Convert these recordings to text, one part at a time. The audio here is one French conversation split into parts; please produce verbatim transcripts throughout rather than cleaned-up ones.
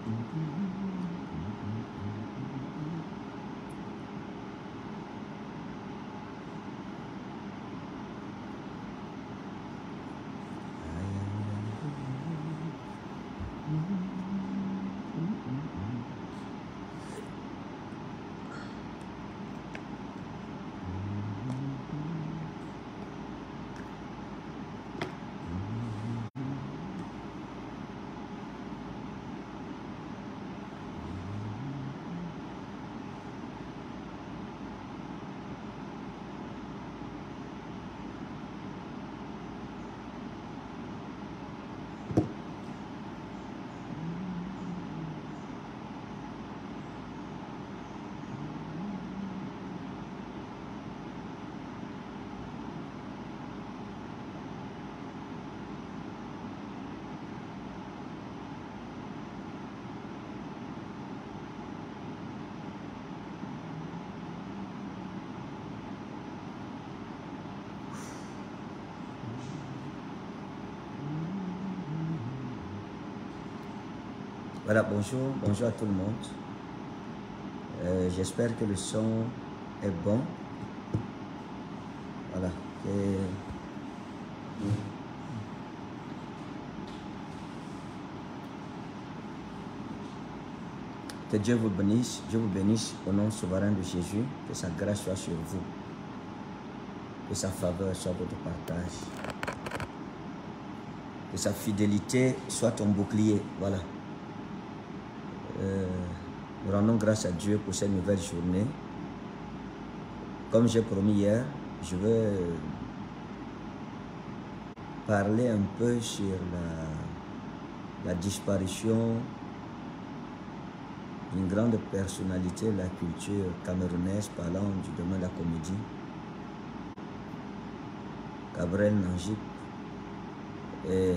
Voilà, bonjour, bonjour à tout le monde. Euh, J'espère que le son est bon. Voilà. Et... que Dieu vous bénisse, Dieu vous bénisse au nom souverain de Jésus, que sa grâce soit sur vous, que sa faveur soit votre partage, que sa fidélité soit ton bouclier. Voilà. Euh, nous rendons grâce à Dieu pour cette nouvelle journée. Comme j'ai promis hier, je vais parler un peu sur la, la disparition d'une grande personnalité de la culture camerounaise parlant du domaine de la comédie, Gabriel Nangip. Et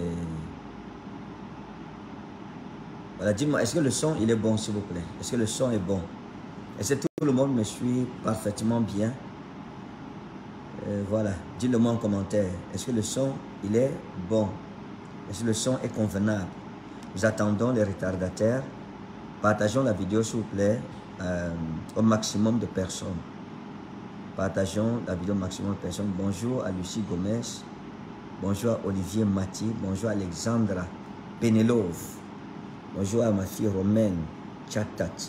voilà, dis-moi, est-ce que le son il est bon, s'il vous plaît? Est-ce que le son est bon? Est-ce que tout le monde me suit parfaitement bien? Euh, voilà, dis-le-moi en commentaire. Est-ce que le son il est bon? Est-ce que le son est convenable? Nous attendons les retardataires. Partageons la vidéo, s'il vous plaît, euh, au maximum de personnes. Partageons la vidéo au maximum de personnes. Bonjour à Lucie Gomez. Bonjour à Olivier Mati. Bonjour à Alexandra Penelov. Bonjour à ma fille Romaine Chatat.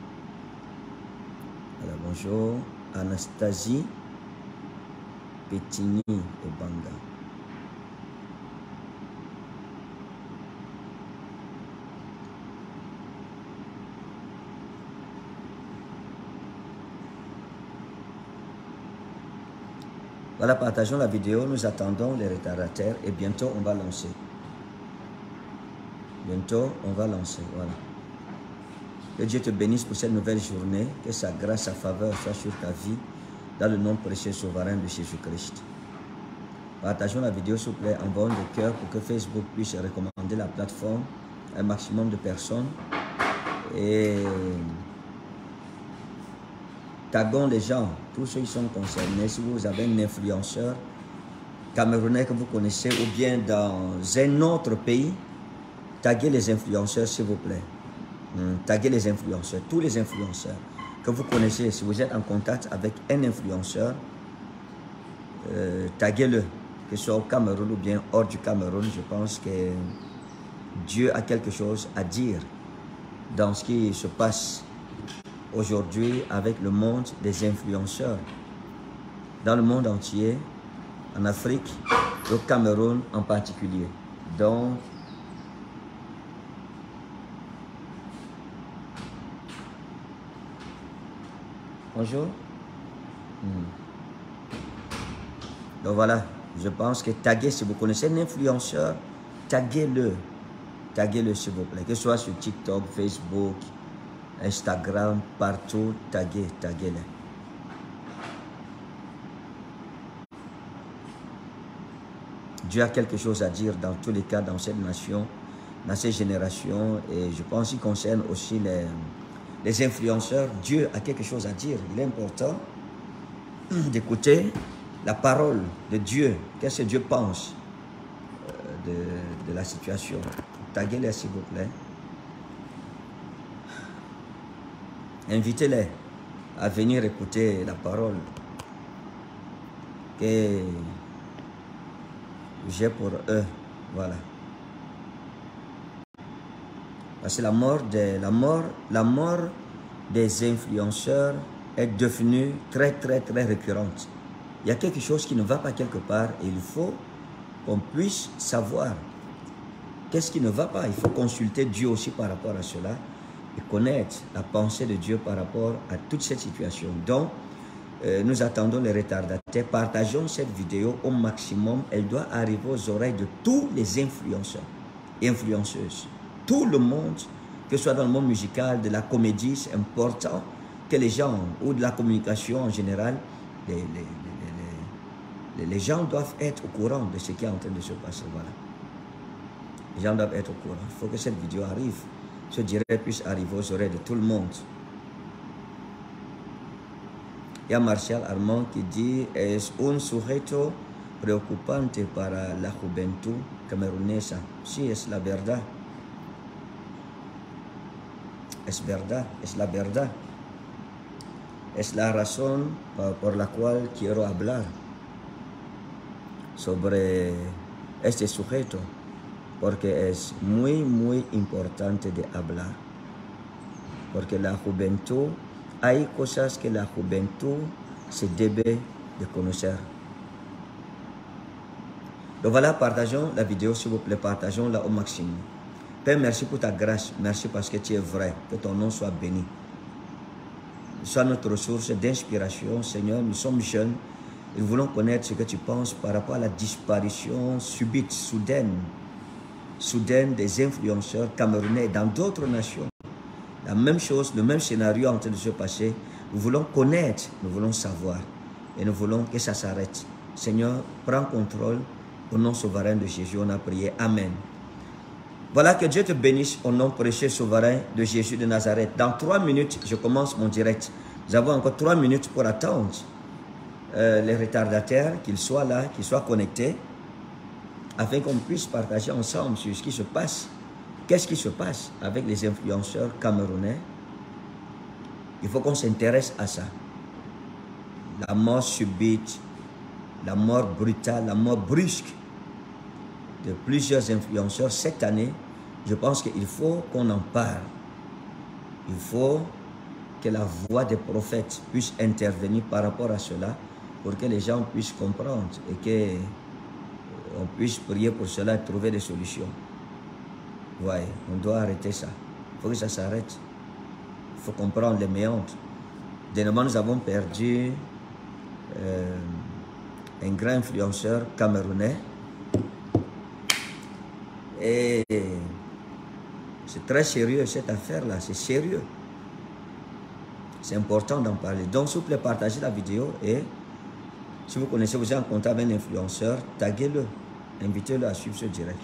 Voilà, bonjour Anastasie Petini Obanga. Voilà, partageons la vidéo, nous attendons les retardataires et bientôt on va lancer. Bientôt on va lancer, voilà. Que Dieu te bénisse pour cette nouvelle journée, que sa grâce, sa faveur soit sur ta vie, dans le nom précieux souverain de Jésus-Christ. Partageons la vidéo, s'il vous plaît, en bon de cœur pour que Facebook puisse recommander la plateforme à un maximum de personnes. Et taguons les gens, tous ceux qui sont concernés. Si vous avez un influenceur camerounais que vous connaissez ou bien dans un autre pays, taguez les influenceurs, s'il vous plaît. Hum, taguez les influenceurs, tous les influenceurs que vous connaissez. Si vous êtes en contact avec un influenceur, euh, taguez-le, que ce soit au Cameroun ou bien hors du Cameroun. Je pense que Dieu a quelque chose à dire dans ce qui se passe aujourd'hui avec le monde des influenceurs. Dans le monde entier, en Afrique, au Cameroun en particulier. Donc, bonjour. Hmm. Donc voilà, je pense que taguez, si vous connaissez un influenceur, taguez-le. Taguez-le s'il vous plaît. Que ce soit sur TikTok, Facebook, Instagram, partout, taguez, taguez-le. Dieu a quelque chose à dire dans tous les cas, dans cette nation, dans cette génération. Et je pense qu'il concerne aussi les... les influenceurs. Dieu a quelque chose à dire. Il est important d'écouter la parole de Dieu. Qu'est-ce que Dieu pense de, de la situation? Taguez-les, s'il vous plaît. Invitez-les à venir écouter la parole que j'ai pour eux. Voilà. Parce que la mort, de, la mort, la mort des influenceurs est devenue très, très, très récurrente. Il y a quelque chose qui ne va pas quelque part et il faut qu'on puisse savoir qu'est-ce qui ne va pas. Il faut consulter Dieu aussi par rapport à cela et connaître la pensée de Dieu par rapport à toute cette situation. Donc, euh, nous attendons les retardataires. Partageons cette vidéo au maximum. Elle doit arriver aux oreilles de tous les influenceurs et influenceuses. Tout le monde, que ce soit dans le monde musical, de la comédie, c'est important que les gens, ou de la communication en général, les, les, les, les, les gens doivent être au courant de ce qui est en train de se passer. Voilà. Les gens doivent être au courant. Il faut que cette vidéo arrive, ce direct puisse arriver aux oreilles de tout le monde. Il y a Martial Armand qui dit: es un sujeto preocupante para la juventud camerunesa. Sí, es la verdad. Es verdad, es la verdad. Es la razón por la cual quiero hablar sobre este sujeto, porque es muy, muy importante de hablar. Porque la juventud, hay cosas que la juventud se debe de conocer. Donc voilà, partageons la vidéo, s'il vous plaît, partageons-la au maximum. Père, merci pour ta grâce, merci parce que tu es vrai, que ton nom soit béni. Sois notre ressource d'inspiration, Seigneur. Nous sommes jeunes et nous voulons connaître ce que tu penses par rapport à la disparition subite, soudaine, soudaine des influenceurs camerounais dans d'autres nations. La même chose, le même scénario en train de se passer. Nous voulons connaître, nous voulons savoir et nous voulons que ça s'arrête. Seigneur, prends contrôle au nom souverain de Jésus. On a prié. Amen. Voilà, que Dieu te bénisse au nom précieux souverain de Jésus de Nazareth. Dans trois minutes, je commence mon direct. Nous avons encore trois minutes pour attendre euh, les retardataires, qu'ils soient là, qu'ils soient connectés, afin qu'on puisse partager ensemble sur ce qui se passe. Qu'est-ce qui se passe avec les influenceurs camerounais? Il faut qu'on s'intéresse à ça. La mort subite, la mort brutale, la mort brusque de plusieurs influenceurs cette année. Je pense qu'il faut qu'on en parle. Il faut que la voix des prophètes puisse intervenir par rapport à cela pour que les gens puissent comprendre et qu'on puisse prier pour cela et trouver des solutions. Ouais, on doit arrêter ça. Il faut que ça s'arrête. Il faut comprendre les méandres. Dernièrement, nous avons perdu euh, un grand influenceur camerounais. Et c'est très sérieux cette affaire-là, c'est sérieux. C'est important d'en parler. Donc, s'il vous plaît, partagez la vidéo et si vous connaissez, vous êtes en contact avec un influenceur, taguez-le, invitez-le à suivre ce direct.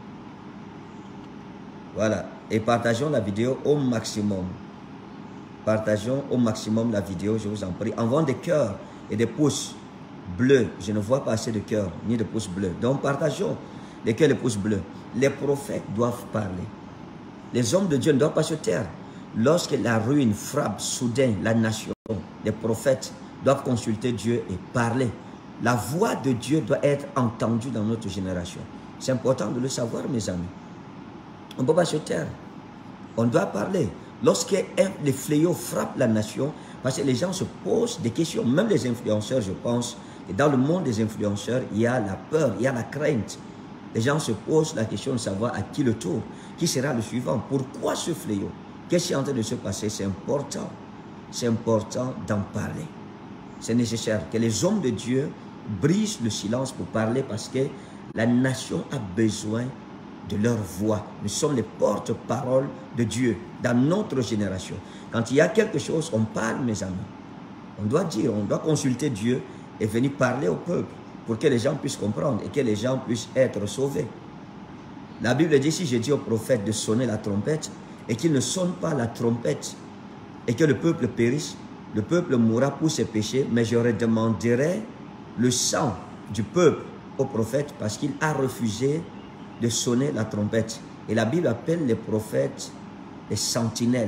Voilà. Et partageons la vidéo au maximum. Partageons au maximum la vidéo, je vous en prie. Envoyons des cœurs et des pouces bleus. Je ne vois pas assez de cœurs ni de pouces bleus. Donc, partageons les cœurs et les pouces bleus. Les prophètes doivent parler. Les hommes de Dieu ne doivent pas se taire. Lorsque la ruine frappe soudain la nation, les prophètes doivent consulter Dieu et parler. La voix de Dieu doit être entendue dans notre génération. C'est important de le savoir, mes amis. On ne peut pas se taire. On doit parler. Lorsque les fléaux frappent la nation, parce que les gens se posent des questions, même les influenceurs, je pense, et dans le monde des influenceurs, il y a la peur, il y a la crainte. Les gens se posent la question de savoir à qui le tour, qui sera le suivant, pourquoi ce fléau, qu'est-ce qui est en train de se passer. C'est important, c'est important d'en parler. C'est nécessaire que les hommes de Dieu brisent le silence pour parler parce que la nation a besoin de leur voix. Nous sommes les porte-paroles de Dieu dans notre génération. Quand il y a quelque chose, on parle, mes amis. On doit dire, on doit consulter Dieu et venir parler au peuple pour que les gens puissent comprendre et que les gens puissent être sauvés. La Bible dit, si je dis au prophète de sonner la trompette et qu'il ne sonne pas la trompette et que le peuple périsse, le peuple mourra pour ses péchés, mais je redemanderai le sang du peuple au prophète parce qu'il a refusé de sonner la trompette. Et la Bible appelle les prophètes les sentinelles.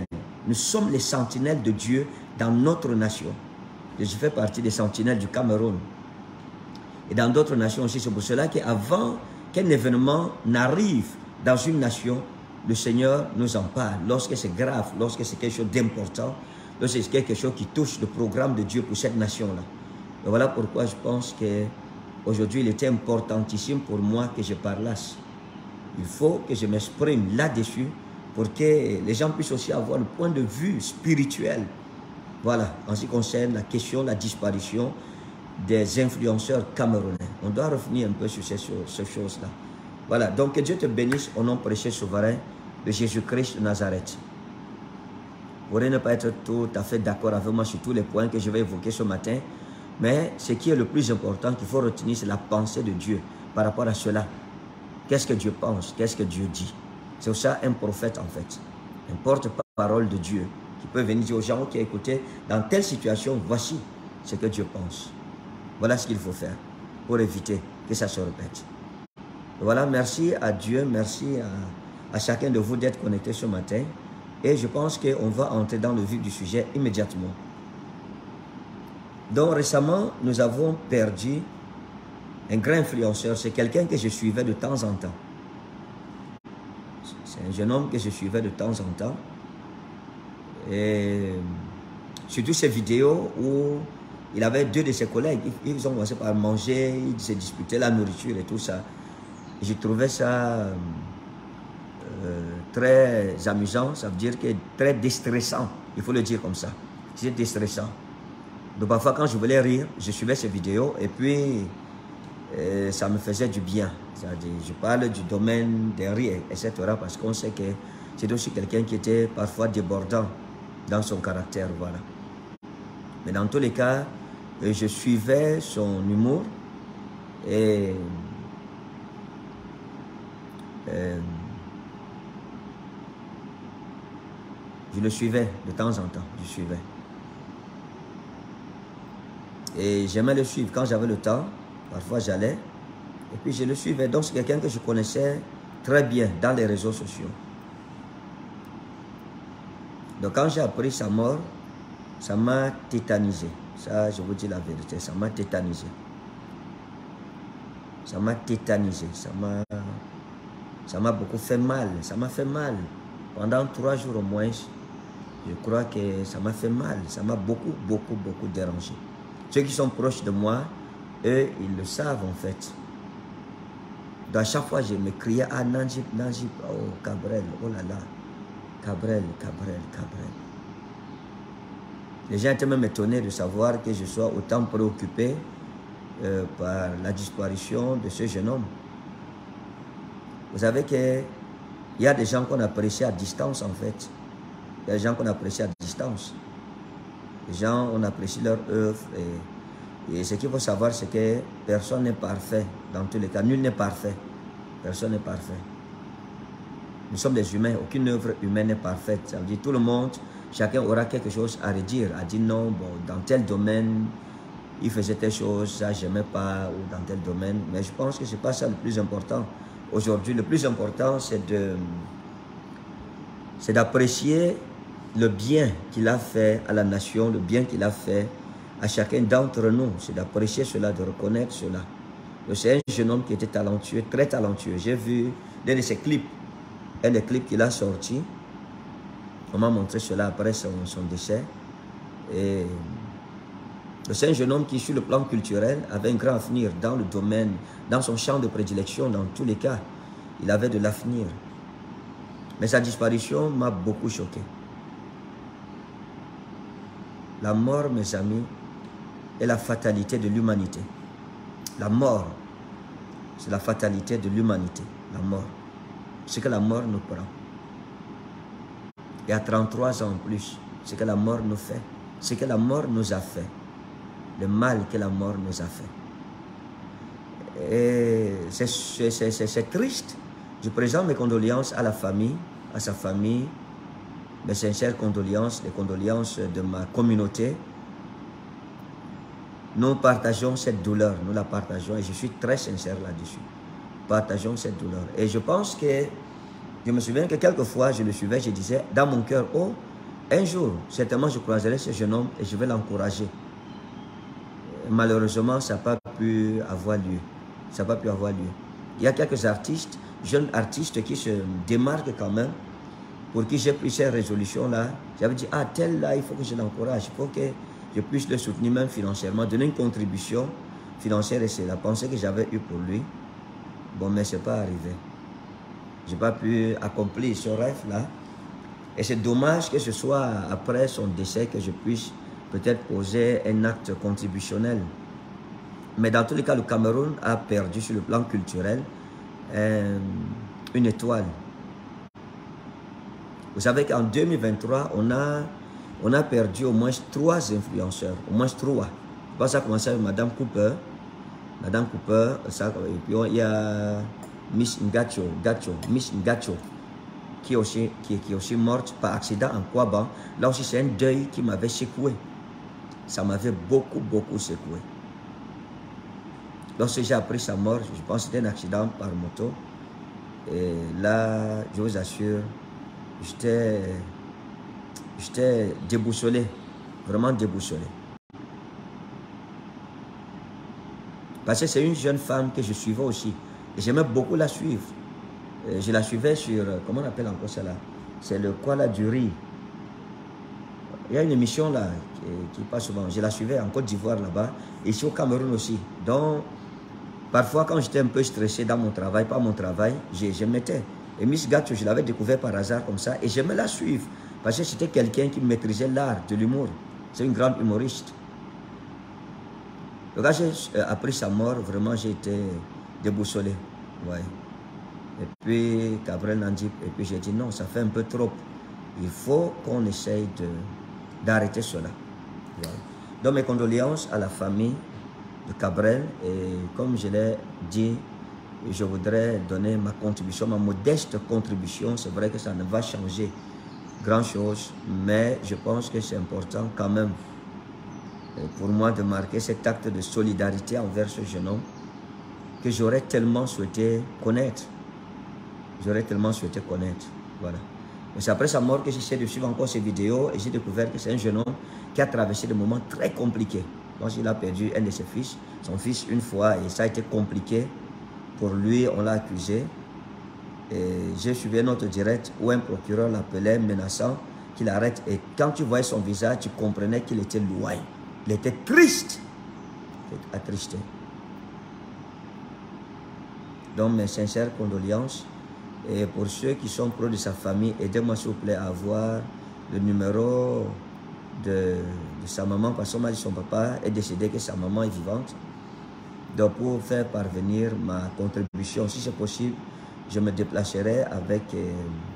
nous sommes les sentinelles de Dieu dans notre nation. Je fais partie des sentinelles du Cameroun. Et dans d'autres nations aussi, c'est pour cela qu'avant qu'un événement n'arrive dans une nation, le Seigneur nous en parle. Lorsque c'est grave, lorsque c'est quelque chose d'important, lorsque c'est quelque chose qui touche le programme de Dieu pour cette nation-là. Et voilà pourquoi je pense qu'aujourd'hui, il était importantissime pour moi que je parlasse. Il faut que je m'exprime là-dessus pour que les gens puissent aussi avoir le point de vue spirituel. Voilà, en ce qui concerne la question de la disparition des influenceurs camerounais. On doit revenir un peu sur ces, ces choses-là. Voilà, donc que Dieu te bénisse au nom précieux souverain de Jésus-Christ de Nazareth. Vous pourrez ne pas être tout à fait d'accord avec moi sur tous les points que je vais évoquer ce matin, mais ce qui est le plus important qu'il faut retenir, c'est la pensée de Dieu par rapport à cela. Qu'est-ce que Dieu pense? Qu'est-ce que Dieu dit? C'est ça un prophète en fait. Un porte-parole de Dieu qui peut venir dire aux gens qui écoutez, dans telle situation, voici ce que Dieu pense. Voilà ce qu'il faut faire pour éviter que ça se répète. Voilà, merci à Dieu, merci à, à chacun de vous d'être connecté ce matin. Et je pense qu'on va entrer dans le vif du sujet immédiatement. Donc récemment, nous avons perdu un grand influenceur. C'est quelqu'un que je suivais de temps en temps. C'est un jeune homme que je suivais de temps en temps. Et surtout ces vidéos où il avait deux de ses collègues, ils ont commencé par manger, ils se disputaient la nourriture et tout ça. Je trouvais ça euh, très amusant, ça veut dire que très déstressant, il faut le dire comme ça. C'est déstressant. Donc parfois quand je voulais rire, je suivais ces vidéos et puis euh, ça me faisait du bien. Je parle du domaine des rires, et cetera parce qu'on sait que c'est aussi quelqu'un qui était parfois débordant dans son caractère, voilà. Mais dans tous les cas, je suivais son humour et euh, je le suivais de temps en temps, je suivais. Et j'aimais le suivre quand j'avais le temps, parfois j'allais, et puis je le suivais. Donc c'est quelqu'un que je connaissais très bien dans les réseaux sociaux. Donc quand j'ai appris sa mort, ça m'a tétanisé. Ça, je vous dis la vérité, ça m'a tétanisé. Ça m'a tétanisé, ça m'a ça m'a beaucoup fait mal, ça m'a fait mal. Pendant trois jours au moins, je crois que ça m'a fait mal, ça m'a beaucoup, beaucoup, beaucoup dérangé. Ceux qui sont proches de moi, eux, ils le savent en fait. Donc à chaque fois, je me criais, ah Nanjib, Nanjib, oh Cabrel, oh là là, Cabrel, Cabrel, Cabrel. Les gens étaient même étonnés de savoir que je sois autant préoccupé euh, par la disparition de ce jeune homme. Vous savez qu'il y a des gens qu'on apprécie à distance en fait. Il y a des gens qu'on apprécie à distance. Les gens, on apprécie leur œuvre. Et, et ce qu'il faut savoir, c'est que personne n'est parfait. Dans tous les cas, nul n'est parfait. Personne n'est parfait. Nous sommes des humains. Aucune œuvre humaine n'est parfaite. Ça veut dire tout le monde, chacun aura quelque chose à redire. À dire non, bon, dans tel domaine, il faisait telle chose, ça, je n'aimais pas, ou dans tel domaine. Mais je pense que ce n'est pas ça le plus important. Aujourd'hui, le plus important, c'est de, c'est d'apprécier le bien qu'il a fait à la nation, le bien qu'il a fait à chacun d'entre nous. C'est d'apprécier cela, de reconnaître cela. C'est un jeune homme qui était talentueux, très talentueux. J'ai vu l'un de ses clips, un des clips qu'il a sorti. On m'a montré cela après son, son décès. Et c'est un jeune homme qui, sur le plan culturel, avait un grand avenir dans le domaine, dans son champ de prédilection, dans tous les cas. Il avait de l'avenir. Mais sa disparition m'a beaucoup choqué. La mort, mes amis, est la fatalité de l'humanité. La mort, c'est la fatalité de l'humanité. La mort. C'est que la mort nous prend. Et à trente-trois ans en plus, c'est que la mort nous fait. C'est que la mort nous a fait. Le mal que la mort nous a fait. Et c'est triste. Je présente mes condoléances à la famille, à sa famille, mes sincères condoléances, les condoléances de ma communauté. Nous partageons cette douleur, nous la partageons et je suis très sincère là-dessus. Partageons cette douleur. Et je pense que, je me souviens que quelquefois je le suivais, je disais dans mon cœur, oh, Un jour, certainement, je croiserai ce jeune homme et je vais l'encourager. Malheureusement, ça n'a pas pu avoir lieu. Ça n'a pas pu avoir lieu. Il y a quelques artistes, jeunes artistes qui se démarquent quand même, pour qui j'ai pris ces résolutions-là. J'avais dit, ah, tel là, il faut que je l'encourage, il faut que je puisse le soutenir même financièrement, donner une contribution financière, et c'est la pensée que j'avais eue pour lui. Bon, mais ce n'est pas arrivé. Je n'ai pas pu accomplir ce rêve-là. Et c'est dommage que ce soit après son décès que je puisse peut-être poser un acte contributionnel. Mais dans tous les cas, le Cameroun a perdu sur le plan culturel euh, une étoile. Vous savez qu'en deux mille vingt-trois, on a, on a perdu au moins trois influenceurs, au moins trois. Je pense que ça a commencé avec Madame Cooper. Madame Cooper, ça, et puis il y a Miss Ngacho, Gacho, Miss Ngacho, qui est aussi, qui, qui est aussi morte par accident en Kouaban. Là aussi, c'est un deuil qui m'avait secoué. Ça m'avait beaucoup, beaucoup secoué. Lorsque j'ai appris sa mort, je pense que c'était un accident par moto. Et là, je vous assure, j'étais j'étais déboussolé, vraiment déboussolé. Parce que c'est une jeune femme que je suivais aussi. Et j'aimais beaucoup la suivre. Et je la suivais sur, comment on appelle encore ça là? C'est le quoi là du riz. Il y a une émission là qui, qui passe souvent. Je la suivais en Côte d'Ivoire là-bas. Et ici au Cameroun aussi. Donc, parfois quand j'étais un peu stressé dans mon travail, pas mon travail, je, je mettais. Et Miss Gacho, je l'avais découvert par hasard comme ça. Et j'aimais la suivre. Parce que c'était quelqu'un qui maîtrisait l'art de l'humour. C'est une grande humoriste. Donc quand j'ai appris sa mort, vraiment j'ai été déboussolé. Ouais. Et puis Gabriel Nandip, et puis j'ai dit non, ça fait un peu trop. Il faut qu'on essaye d'arrêter cela. Ouais. Donc mes condoléances à la famille de Cabrel, et comme je l'ai dit, je voudrais donner ma contribution, ma modeste contribution. C'est vrai que ça ne va changer grand chose, mais je pense que c'est important quand même pour moi de marquer cet acte de solidarité envers ce jeune homme que j'aurais tellement souhaité connaître. J'aurais tellement souhaité connaître. Voilà. C'est après sa mort que j'essaie de suivre encore ces vidéos et j'ai découvert que c'est un jeune homme qui a traversé des moments très compliqués. Donc il a perdu un de ses fils, son fils une fois, et ça a été compliqué. Pour lui, on l'a accusé. J'ai suivi un autre direct où un procureur l'appelait menaçant qu'il arrête. Et quand tu voyais son visage, tu comprenais qu'il était loin. Il était triste. Il était attristé. Donc mes sincères condoléances. Et pour ceux qui sont proches de sa famille, aidez-moi s'il vous plaît à avoir le numéro de, de sa maman. Parce qu'on m'a dit que son papa est décédé, que sa maman est vivante. Donc pour faire parvenir ma contribution, si c'est possible, je me déplacerai avec, euh,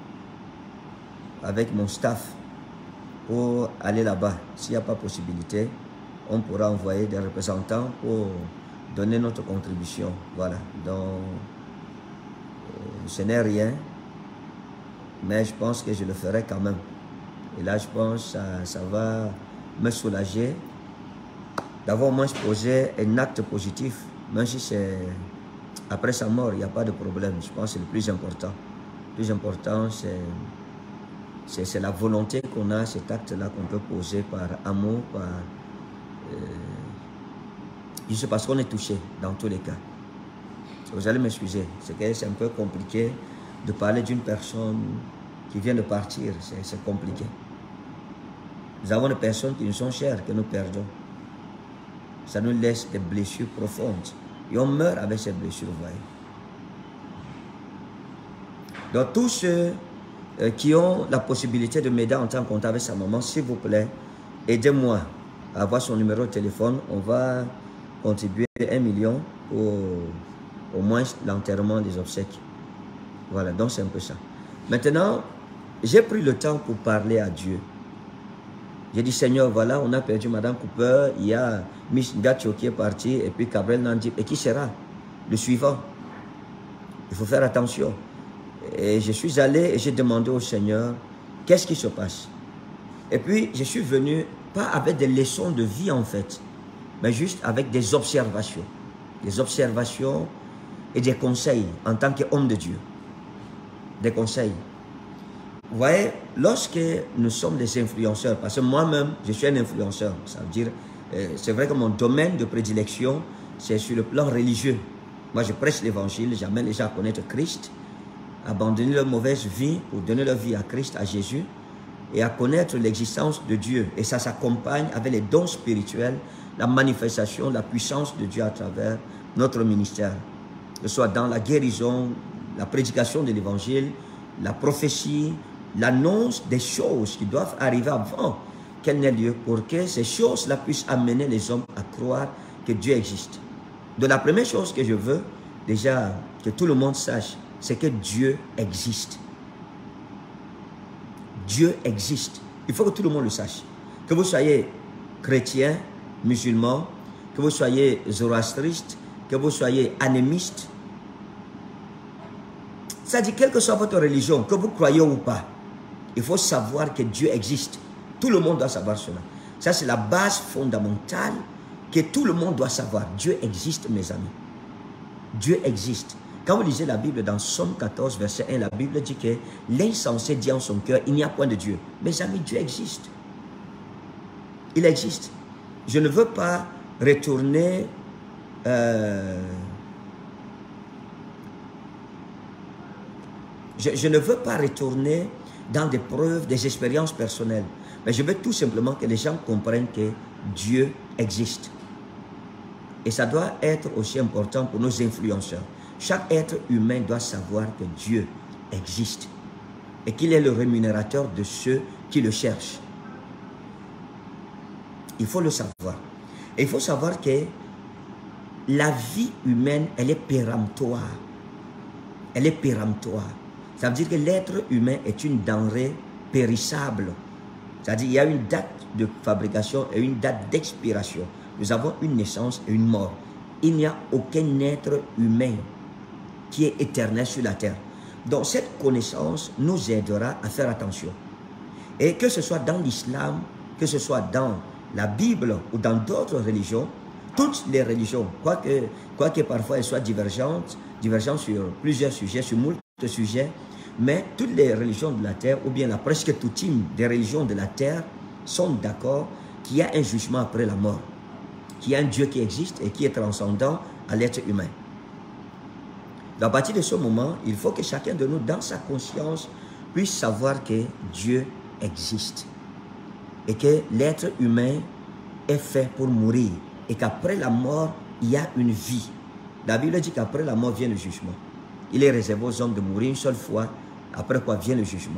avec mon staff pour aller là-bas. S'il n'y a pas possibilité, on pourra envoyer des représentants pour donner notre contribution. Voilà. Donc, euh, ce n'est rien, mais je pense que je le ferai quand même. Et là, je pense que ça, ça va me soulager d'avoir au moins posé un acte positif. Même si c'est après sa mort, il n'y a pas de problème. Je pense que c'est le plus important. Le plus important, c'est la volonté qu'on a, cet acte-là qu'on peut poser par amour, par, euh, juste parce qu'on est touché dans tous les cas. Vous allez m'excuser, c'est que c'est un peu compliqué de parler d'une personne qui vient de partir, c'est compliqué. Nous avons des personnes qui nous sont chères, que nous perdons. Ça nous laisse des blessures profondes. Et on meurt avec ces blessures, vous voyez. Donc tous ceux euh, qui ont la possibilité de m'aider en tant que contact avec sa maman, s'il vous plaît, aidez-moi à avoir son numéro de téléphone. On va contribuer un million pour au moins l'enterrement des obsèques. Voilà, donc c'est un peu ça. Maintenant, j'ai pris le temps pour parler à Dieu. J'ai dit, Seigneur, voilà, on a perdu Madame Cooper, il y a Miss Gacho qui est parti, et puis Gabriel Nandip. Et qui sera le suivant? Il faut faire attention. Et je suis allé et j'ai demandé au Seigneur, qu'est-ce qui se passe? Et puis, je suis venu, pas avec des leçons de vie en fait, mais juste avec des observations. Des observations et des conseils en tant qu'homme de Dieu. Des conseils. vous voyez, lorsque nous sommes des influenceurs, parce que moi-même, je suis un influenceur, ça veut dire, euh, c'est vrai que mon domaine de prédilection, c'est sur le plan religieux. Moi, je prêche l'évangile, j'amène les gens à connaître Christ, abandonner leur mauvaise vie pour donner leur vie à Christ, à Jésus, et à connaître l'existence de Dieu. Et ça s'accompagne avec les dons spirituels, la manifestation, la puissance de Dieu à travers notre ministère. Que ce soit dans la guérison, la prédication de l'évangile, la prophétie, l'annonce des choses qui doivent arriver avant qu'elles n'aient lieu pour que ces choses-là puissent amener les hommes à croire que Dieu existe. Donc la première chose que je veux déjà que tout le monde sache, c'est que Dieu existe. Dieu existe. Il faut que tout le monde le sache. Que vous soyez chrétien, musulman, que vous soyez zoroastriste, que vous soyez animiste, c'est-à-dire, quelle que soit votre religion, que vous croyez ou pas, il faut savoir que Dieu existe. Tout le monde doit savoir cela. Ça, c'est la base fondamentale que tout le monde doit savoir. Dieu existe, mes amis. Dieu existe. Quand vous lisez la Bible dans Somme quatorze, verset un, la Bible dit que l'insensé dit en son cœur, il n'y a point de Dieu. Mes amis, Dieu existe. Il existe. Je ne veux pas retourner... Euh, je, je ne veux pas retourner dans des preuves, des expériences personnelles. Mais je veux tout simplement que les gens comprennent que Dieu existe. Et ça doit être aussi important pour nos influenceurs. Chaque être humain doit savoir que Dieu existe et qu'il est le rémunérateur de ceux qui le cherchent. Il faut le savoir. Et il faut savoir que la vie humaine, elle est péremptoire. Elle est péremptoire. Ça veut dire que l'être humain est une denrée périssable. C'est-à-dire qu'il y a une date de fabrication et une date d'expiration. Nous avons une naissance et une mort. Il n'y a aucun être humain qui est éternel sur la terre. Donc cette connaissance nous aidera à faire attention. Et que ce soit dans l'islam, que ce soit dans la Bible ou dans d'autres religions, toutes les religions, quoique, quoique parfois elles soient divergentes, divergentes sur plusieurs sujets, sur moult sujets, mais toutes les religions de la terre, ou bien la presque toute des religions de la terre, sont d'accord qu'il y a un jugement après la mort, qu'il y a un Dieu qui existe et qui est transcendant à l'être humain. Donc, à partir de ce moment, il faut que chacun de nous, dans sa conscience, puisse savoir que Dieu existe et que l'être humain est fait pour mourir et qu'après la mort, il y a une vie. La Bible dit qu'après la mort vient le jugement. Il est réservé aux hommes de mourir une seule fois, après quoi vient le jugement.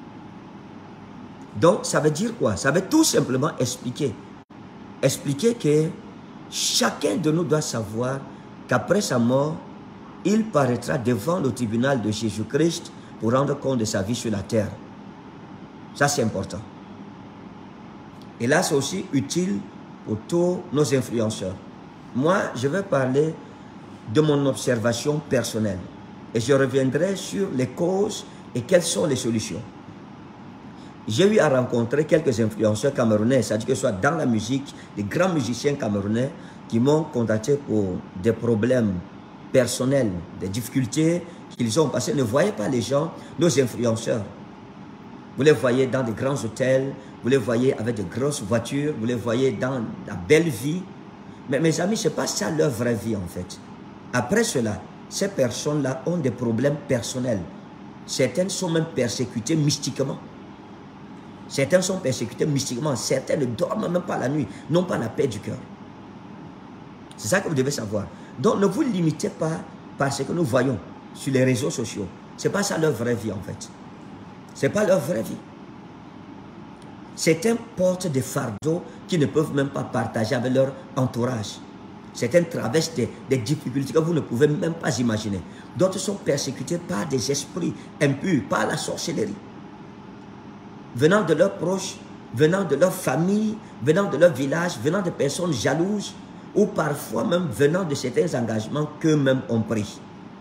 Donc, ça veut dire quoi? Ça veut tout simplement expliquer. Expliquer que chacun de nous doit savoir qu'après sa mort, il paraîtra devant le tribunal de Jésus-Christ pour rendre compte de sa vie sur la terre. Ça, c'est important. Et là, c'est aussi utile pour tous nos influenceurs. Moi, je vais parler de mon observation personnelle. Et je reviendrai sur les causes et quelles sont les solutions. J'ai eu à rencontrer quelques influenceurs camerounais, c'est-à-dire que ce soit dans la musique, des grands musiciens camerounais qui m'ont contacté pour des problèmes personnels, des difficultés qu'ils ont passées. Ne voyez pas les gens, nos influenceurs. Vous les voyez dans des grands hôtels, vous les voyez avec de grosses voitures, vous les voyez dans la belle vie. Mais mes amis, ce n'est pas ça leur vraie vie en fait. Après cela, ces personnes-là ont des problèmes personnels. Certaines sont même persécutées mystiquement. Certaines sont persécutées mystiquement. Certaines ne dorment même pas la nuit, n'ont pas la paix du cœur. C'est ça que vous devez savoir. Donc ne vous limitez pas par ce que nous voyons sur les réseaux sociaux. Ce n'est pas ça leur vraie vie en fait. Ce n'est pas leur vraie vie. Certains portent des fardeaux qu'ils ne peuvent même pas partager avec leur entourage. Certains traversent des, des difficultés que vous ne pouvez même pas imaginer. D'autres sont persécutés par des esprits impurs, par la sorcellerie. Venant de leurs proches, venant de leur famille, venant de leur village, venant de personnes jalouses, ou parfois même venant de certains engagements qu'eux-mêmes ont pris.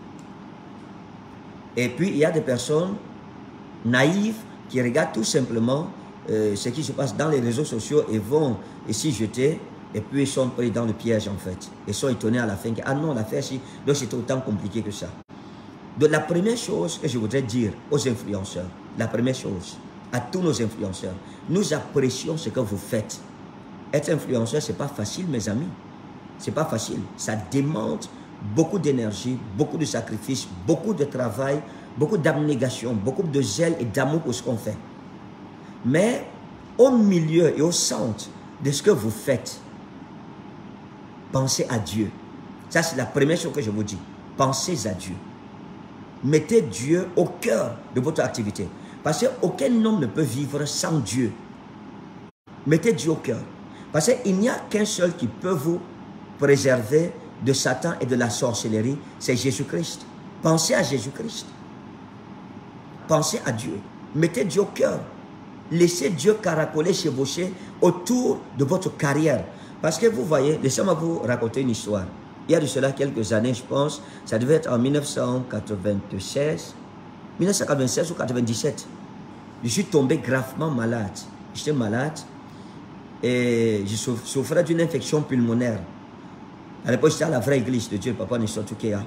Et puis, il y a des personnes naïves qui regardent tout simplement euh, ce qui se passe dans les réseaux sociaux et vont s'y jeter. Et puis ils sont pris dans le piège en fait. Ils sont étonnés à la fin que, ah non, l'affaire si, donc c'est autant compliqué que ça. Donc la première chose que je voudrais dire aux influenceurs, la première chose, à tous nos influenceurs, nous apprécions ce que vous faites. Être influenceur, ce n'est pas facile, mes amis. Ce n'est pas facile. Ça demande beaucoup d'énergie, beaucoup de sacrifices, beaucoup de travail, beaucoup d'abnégation, beaucoup de zèle et d'amour pour ce qu'on fait. Mais au milieu et au centre de ce que vous faites, pensez à Dieu. Ça, c'est la première chose que je vous dis. Pensez à Dieu. Mettez Dieu au cœur de votre activité. Parce qu'aucun homme ne peut vivre sans Dieu. Mettez Dieu au cœur. Parce qu'il n'y a qu'un seul qui peut vous préserver de Satan et de la sorcellerie, c'est Jésus-Christ. Pensez à Jésus-Christ. Pensez à Dieu. Mettez Dieu au cœur. Laissez Dieu caracoler, chevaucher autour de votre carrière. Parce que vous voyez, laissez-moi vous raconter une histoire. Il y a de cela quelques années, je pense, ça devait être en mille neuf cent quatre-vingt-seize, mille neuf cent quatre-vingt-seize ou quatre-vingt-dix-sept. Je suis tombé gravement malade. J'étais malade et je souffrais d'une infection pulmonaire. À l'époque, j'étais à la vraie église de Dieu, le papa Nisotoukéa.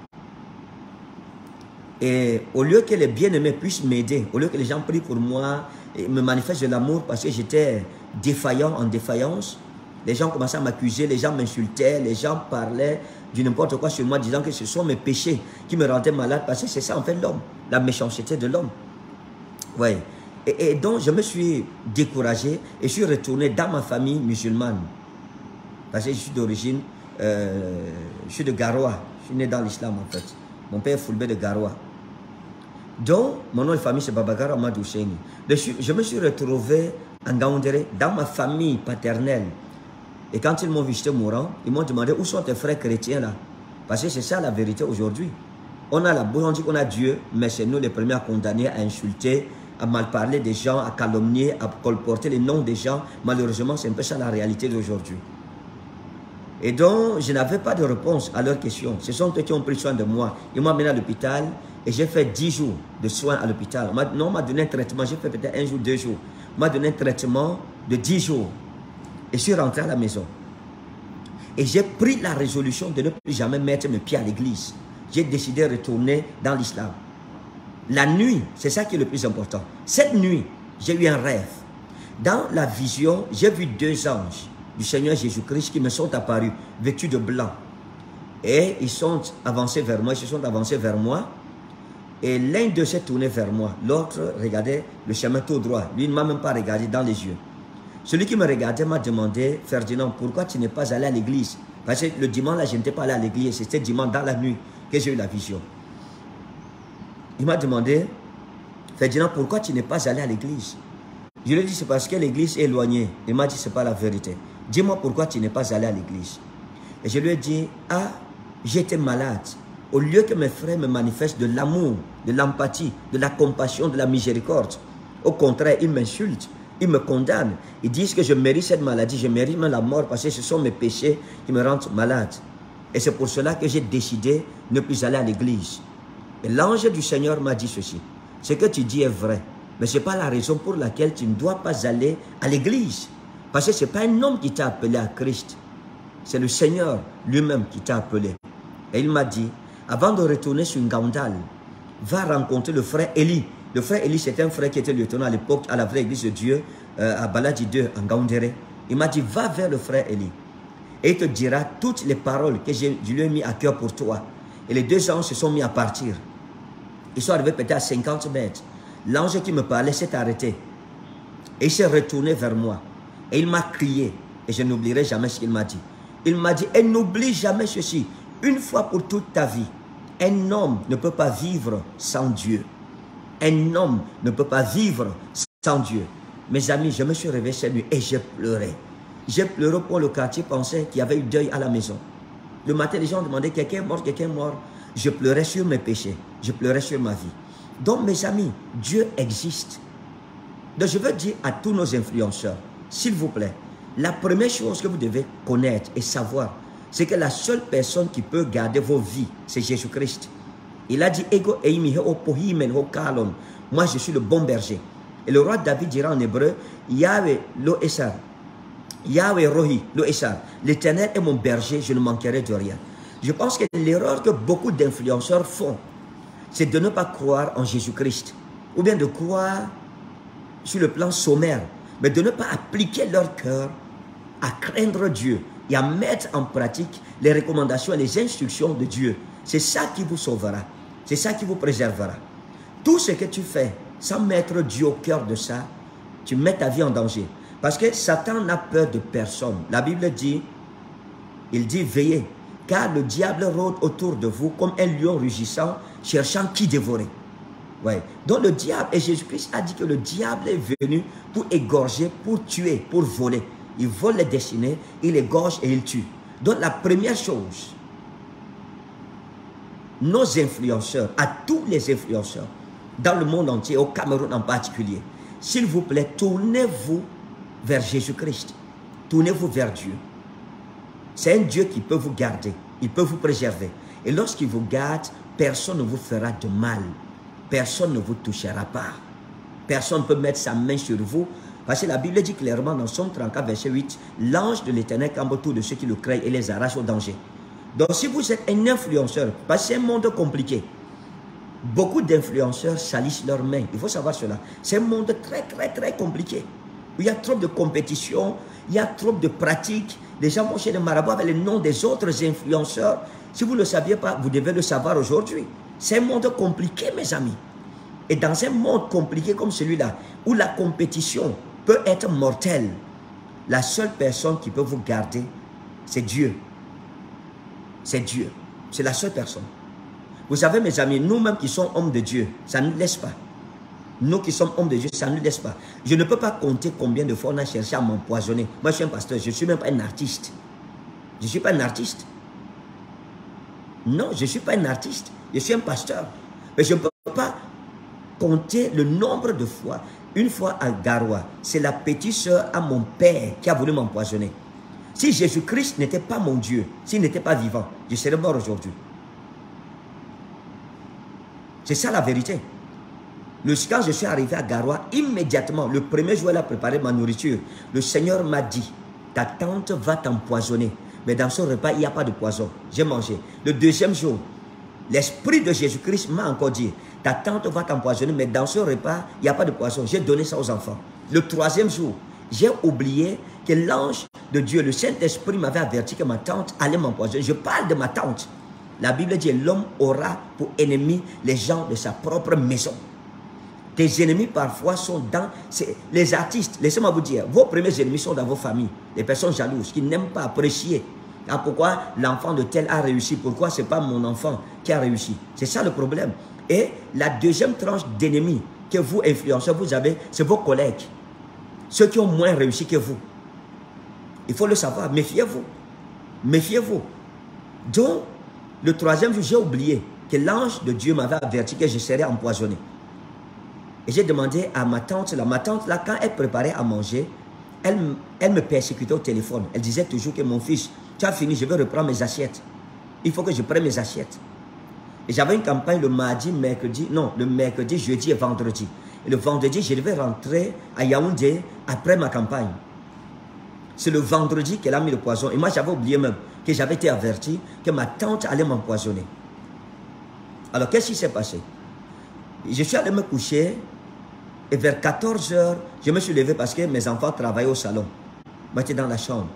Et au lieu que les bien-aimés puissent m'aider, au lieu que les gens prient pour moi et me manifestent de l'amour parce que j'étais défaillant en défaillance, les gens commençaient à m'accuser, les gens m'insultaient, les gens parlaient du n'importe quoi sur moi, disant que ce sont mes péchés qui me rendaient malade, parce que c'est ça en fait l'homme, la méchanceté de l'homme. Ouais. Et, et donc je me suis découragé et je suis retourné dans ma famille musulmane. Parce que je suis d'origine, euh, je suis de Garoua, je suis né dans l'islam en fait. Mon père est Fulbé de Garoua. Donc mon nom de famille c'est Babagara Amadou Ousseini. Je me suis retrouvé en Gaoundéré, dans ma famille paternelle. Et quand ils m'ont vu, j'étais mourant, ils m'ont demandé où sont tes frères chrétiens là. Parce que c'est ça la vérité aujourd'hui. On a la bouche, on dit qu'on a Dieu, mais c'est nous les premiers à condamner, à insulter, à mal parler des gens, à calomnier, à colporter les noms des gens. Malheureusement, c'est un peu ça la réalité d'aujourd'hui. Et donc, je n'avais pas de réponse à leurs questions. Ce sont eux qui ont pris soin de moi. Ils m'ont amené à l'hôpital et j'ai fait dix jours de soins à l'hôpital. Non, on m'a donné un traitement, j'ai fait peut-être un jour, deux jours. On m'a donné un traitement de dix jours. Et je suis rentré à la maison. Et j'ai pris la résolution de ne plus jamais mettre mes pieds à l'église. J'ai décidé de retourner dans l'islam. La nuit, c'est ça qui est le plus important. Cette nuit, j'ai eu un rêve. Dans la vision, j'ai vu deux anges du Seigneur Jésus-Christ qui me sont apparus, vêtus de blanc. Et ils sont avancés vers moi, ils se sont avancés vers moi. Et l'un d'eux s'est tourné vers moi. L'autre regardait le chemin tout droit. Lui ne m'a même pas regardé dans les yeux. Celui qui me regardait m'a demandé, Ferdinand, pourquoi tu n'es pas allé à l'église? Parce que le dimanche, là, je n'étais pas allé à l'église. C'était dimanche dans la nuit que j'ai eu la vision. Il m'a demandé, Ferdinand, pourquoi tu n'es pas allé à l'église? Je lui ai dit, c'est parce que l'église est éloignée. Il m'a dit, ce n'est pas la vérité. Dis-moi pourquoi tu n'es pas allé à l'église. Et je lui ai dit, ah, j'étais malade. Au lieu que mes frères me manifestent de l'amour, de l'empathie, de la compassion, de la miséricorde, au contraire, ils m'insultent. Ils me condamnent. Ils disent que je mérite cette maladie. Je mérite même la mort parce que ce sont mes péchés qui me rendent malade. Et c'est pour cela que j'ai décidé de ne plus aller à l'église. Et l'ange du Seigneur m'a dit ceci. Ce que tu dis est vrai. Mais ce n'est pas la raison pour laquelle tu ne dois pas aller à l'église. Parce que ce n'est pas un homme qui t'a appelé à Christ. C'est le Seigneur lui-même qui t'a appelé. Et il m'a dit, avant de retourner sur Ngaoundal, va rencontrer le frère Élie. Le frère Élie, c'était un frère qui était lieutenant à l'époque à la vraie église de Dieu, euh, à Baladi deux, en Gaoundéré. Il m'a dit, va vers le frère Élie. Et il te dira toutes les paroles que je lui ai mis à cœur pour toi. Et les deux anges se sont mis à partir. Ils sont arrivés peut-être à cinquante mètres. L'ange qui me parlait s'est arrêté. Et il s'est retourné vers moi. Et il m'a crié. Et je n'oublierai jamais ce qu'il m'a dit. Il m'a dit, et n'oublie jamais ceci. Une fois pour toute ta vie, un homme ne peut pas vivre sans Dieu. Un homme ne peut pas vivre sans Dieu. Mes amis, je me suis réveillé cette nuit et j'ai pleuré. J'ai pleuré pour le quartier, pensait qu'il y avait eu deuil à la maison. Le matin, les gens demandaient, quelqu'un est mort, quelqu'un est mort. Je pleurais sur mes péchés. Je pleurais sur ma vie. Donc, mes amis, Dieu existe. Donc, je veux dire à tous nos influenceurs, s'il vous plaît, la première chose que vous devez connaître et savoir, c'est que la seule personne qui peut garder vos vies, c'est Jésus-Christ. Il a dit, Ego eimi ho pohimen ho kalon. Moi, je suis le bon berger. Et le roi David dira en hébreu, Yahweh lo esar. Yahweh rohi lo esar. L'Éternel est mon berger, je ne manquerai de rien. Je pense que l'erreur que beaucoup d'influenceurs font, c'est de ne pas croire en Jésus-Christ. ou bien de croire sur le plan sommaire, mais de ne pas appliquer leur cœur à craindre Dieu et à mettre en pratique les recommandations et les instructions de Dieu. C'est ça qui vous sauvera. C'est ça qui vous préservera. Tout ce que tu fais sans mettre Dieu au cœur de ça, tu mets ta vie en danger. Parce que Satan n'a peur de personne. La Bible dit, il dit veillez, car le diable rôde autour de vous comme un lion rugissant, cherchant qui dévorer. Ouais. Donc le diable, et Jésus-Christ a dit que le diable est venu pour égorger, pour tuer, pour voler. Il vole les destinées, il égorge et il tue. Donc la première chose, nos influenceurs, à tous les influenceurs, dans le monde entier, au Cameroun en particulier, s'il vous plaît, tournez-vous vers Jésus-Christ. Tournez-vous vers Dieu. C'est un Dieu qui peut vous garder, il peut vous préserver. Et lorsqu'il vous garde, personne ne vous fera de mal. Personne ne vous touchera pas. Personne ne peut mettre sa main sur vous. Parce que la Bible dit clairement dans Somme trente-quatre, verset huit, l'ange de l'Éternel campe autour de ceux qui le craignent et les arrache au danger. Donc si vous êtes un influenceur, parce que c'est un monde compliqué, beaucoup d'influenceurs salissent leurs mains. Il faut savoir cela. C'est un monde très, très, très compliqué. Il y a trop de compétition, il y a trop de pratiques. Les gens vont chez les marabouts avec les noms des autres influenceurs. Si vous ne le saviez pas, vous devez le savoir aujourd'hui. C'est un monde compliqué, mes amis. Et dans un monde compliqué comme celui-là, où la compétition peut être mortelle, la seule personne qui peut vous garder, c'est Dieu. C'est Dieu. C'est la seule personne. Vous savez, mes amis, nous-mêmes qui sommes hommes de Dieu, ça ne nous laisse pas. Nous qui sommes hommes de Dieu, ça ne nous laisse pas. Je ne peux pas compter combien de fois on a cherché à m'empoisonner. Moi, je suis un pasteur, je ne suis même pas un artiste. Je ne suis pas un artiste. Non, je ne suis pas un artiste. Je suis un pasteur. Mais je ne peux pas compter le nombre de fois. Une fois à Garoua, c'est la petite sœur à mon père qui a voulu m'empoisonner. Si Jésus-Christ n'était pas mon Dieu, s'il n'était pas vivant, je serais mort aujourd'hui. C'est ça la vérité. Le, quand je suis arrivé à Garoua, immédiatement, le premier jour, elle a préparé ma nourriture. Le Seigneur m'a dit, ta tante va t'empoisonner. Mais dans ce repas, il n'y a pas de poison. J'ai mangé. Le deuxième jour, l'Esprit de Jésus-Christ m'a encore dit, ta tante va t'empoisonner, mais dans ce repas, il n'y a pas de poisson. J'ai donné ça aux enfants. Le troisième jour, j'ai oublié que l'ange de Dieu, le Saint-Esprit m'avait averti que ma tante allait m'empoisonner. Je parle de ma tante. La Bible dit, l'homme aura pour ennemi les gens de sa propre maison. Tes ennemis parfois sont dans... Les artistes, laissez-moi vous dire, vos premiers ennemis sont dans vos familles. Les personnes jalouses qui n'aiment pas apprécier. Ah, pourquoi l'enfant de tel a réussi? Pourquoi ce n'est pas mon enfant qui a réussi? C'est ça le problème. Et la deuxième tranche d'ennemis que vous, influenceurs, vous avez, c'est vos collègues. Ceux qui ont moins réussi que vous. Il faut le savoir. Méfiez-vous. Méfiez-vous. Donc, le troisième jour, j'ai oublié que l'ange de Dieu m'avait averti que je serais empoisonné. Et j'ai demandé à ma tante, là, ma tante, là, quand elle préparait à manger, elle, elle me persécutait au téléphone. Elle disait toujours que mon fils, tu as fini, je vais reprendre mes assiettes. Il faut que je prenne mes assiettes. Et j'avais une campagne le mardi, mercredi, non, le mercredi, jeudi et vendredi. Et le vendredi, je devais rentrer à Yaoundé après ma campagne. C'est le vendredi qu'elle a mis le poison. Et moi, j'avais oublié même que j'avais été averti que ma tante allait m'empoisonner. Alors, qu'est-ce qui s'est passé? Je suis allé me coucher et vers quatorze heures, je me suis levé parce que mes enfants travaillaient au salon. Moi, j'étais dans la chambre.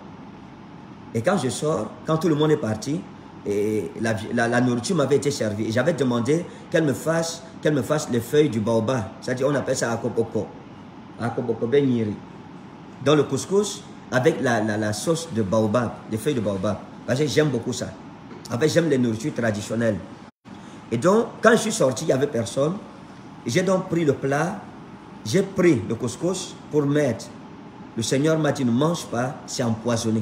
Et quand je sors, quand tout le monde est parti, et la, la, la nourriture m'avait été servie. Et j'avais demandé qu'elle me fasse, qu'elle me fasse les feuilles du baobab. C'est-à-dire, on appelle ça akopoko. Akopoko benyiri. Dans le couscous, avec la, la, la sauce de baobab, les feuilles de baobab. Parce que j'aime beaucoup ça. En fait, j'aime les nourritures traditionnelles. Et donc, quand je suis sorti, il n'y avait personne. J'ai donc pris le plat, j'ai pris le couscous pour mettre. Le Seigneur m'a dit, ne mange pas, c'est empoisonné.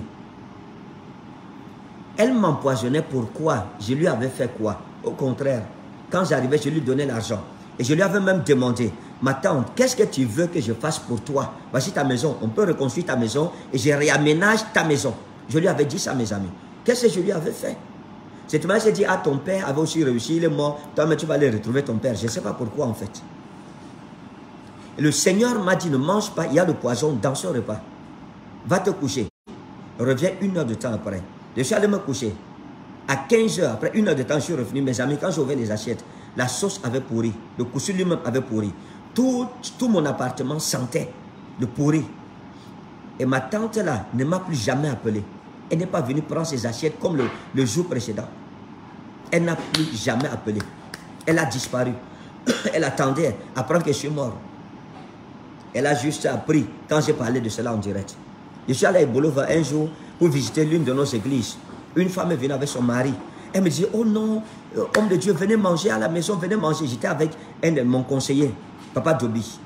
Elle m'empoisonnait pourquoi? Je lui avais fait quoi? Au contraire, quand j'arrivais, je lui donnais l'argent. Et je lui avais même demandé, ma tante, qu'est-ce que tu veux que je fasse pour toi? Voici ta maison, on peut reconstruire ta maison et je réaménage ta maison. Je lui avais dit ça, mes amis. Qu'est-ce que je lui avais fait? Cette fois, j'ai dit, ah, ton père avait aussi réussi, il est mort, toi, mais tu vas aller retrouver ton père. Je ne sais pas pourquoi, en fait. Et le Seigneur m'a dit, ne mange pas, il y a le poison dans ce repas. Va te coucher. Reviens une heure de temps après. Je suis allé me coucher. À quinze heures, après une heure de temps, je suis revenu. Mes amis, quand j'ai ouvert les assiettes, la sauce avait pourri. Le couscous lui-même avait pourri. tout, tout mon appartement sentait le pourri. Et ma tante là ne m'a plus jamais appelé. Elle n'est pas venue prendre ses assiettes comme le, le jour précédent. Elle n'a plus jamais appelé. Elle a disparu. Elle attendait, apprendre que je suis mort. Elle a juste appris quand j'ai parlé de cela en direct. Je suis allé à Bolova un jour pour visiter l'une de nos églises. Une femme est venue avec son mari. Elle me dit, oh non, homme de Dieu, venez manger à la maison, venez manger. J'étais avec un de mon conseiller, Papa Dobi.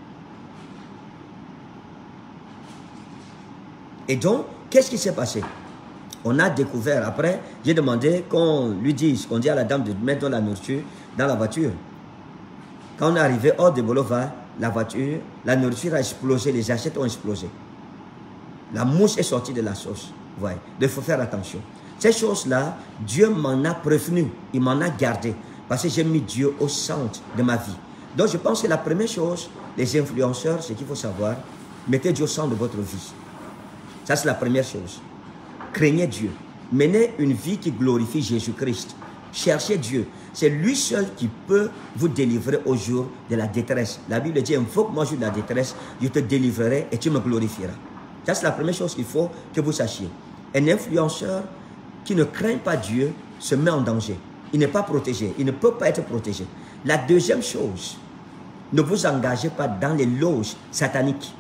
Et donc, qu'est-ce qui s'est passé? On a découvert, après, j'ai demandé qu'on lui dise, qu'on dit à la dame de mettre de la nourriture dans la voiture. Quand on est arrivé hors de Bolova, la voiture, la nourriture a explosé, les assiettes ont explosé. La mouche est sortie de la sauce. Vous voyez, il faut faire attention. Ces choses-là, Dieu m'en a prévenu, il m'en a gardé, parce que j'ai mis Dieu au centre de ma vie. Donc je pense que la première chose, les influenceurs, ce qu'il faut savoir, mettez Dieu au centre de votre vie. Ça c'est la première chose. Craignez Dieu. Menez une vie qui glorifie Jésus-Christ. Cherchez Dieu. C'est lui seul qui peut vous délivrer au jour de la détresse. La Bible dit, invoque-moi au jour de la détresse, je te délivrerai et tu me glorifieras. Ça c'est la première chose qu'il faut que vous sachiez. Un influenceur qui ne craint pas Dieu se met en danger. Il n'est pas protégé. Il ne peut pas être protégé. La deuxième chose, ne vous engagez pas dans les loges sataniques.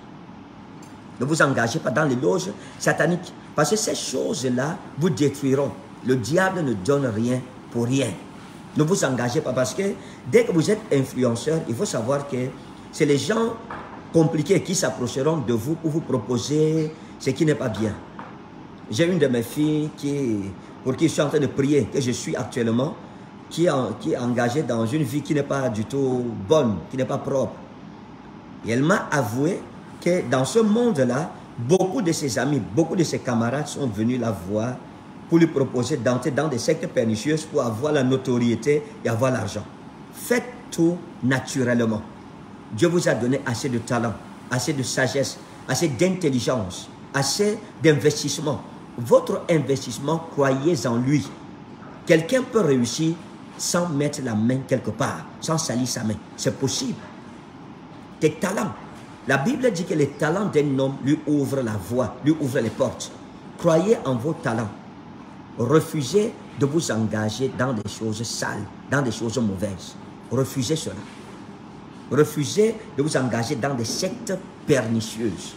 Ne vous engagez pas dans les loges sataniques. Parce que ces choses-là vous détruiront. Le diable ne donne rien pour rien. Ne vous engagez pas parce que dès que vous êtes influenceur, il faut savoir que c'est les gens compliqués qui s'approcheront de vous pour vous proposer ce qui n'est pas bien. J'ai une de mes filles qui, pour qui je suis en train de prier, que je suis actuellement, qui est, en, qui est engagée dans une vie qui n'est pas du tout bonne, qui n'est pas propre. Et elle m'a avoué que dans ce monde-là, beaucoup de ses amis, beaucoup de ses camarades sont venus la voir pour lui proposer d'entrer dans des sectes pernicieuses pour avoir la notoriété et avoir l'argent. Faites tout naturellement. Dieu vous a donné assez de talent, assez de sagesse, assez d'intelligence, assez d'investissement. Votre investissement, croyez en lui. Quelqu'un peut réussir sans mettre la main quelque part, sans salir sa main. C'est possible. Tes talents. La Bible dit que les talents d'un homme lui ouvrent la voie, lui ouvrent les portes. Croyez en vos talents. Refusez de vous engager dans des choses sales, dans des choses mauvaises. Refusez cela. Refusez de vous engager dans des sectes pernicieuses.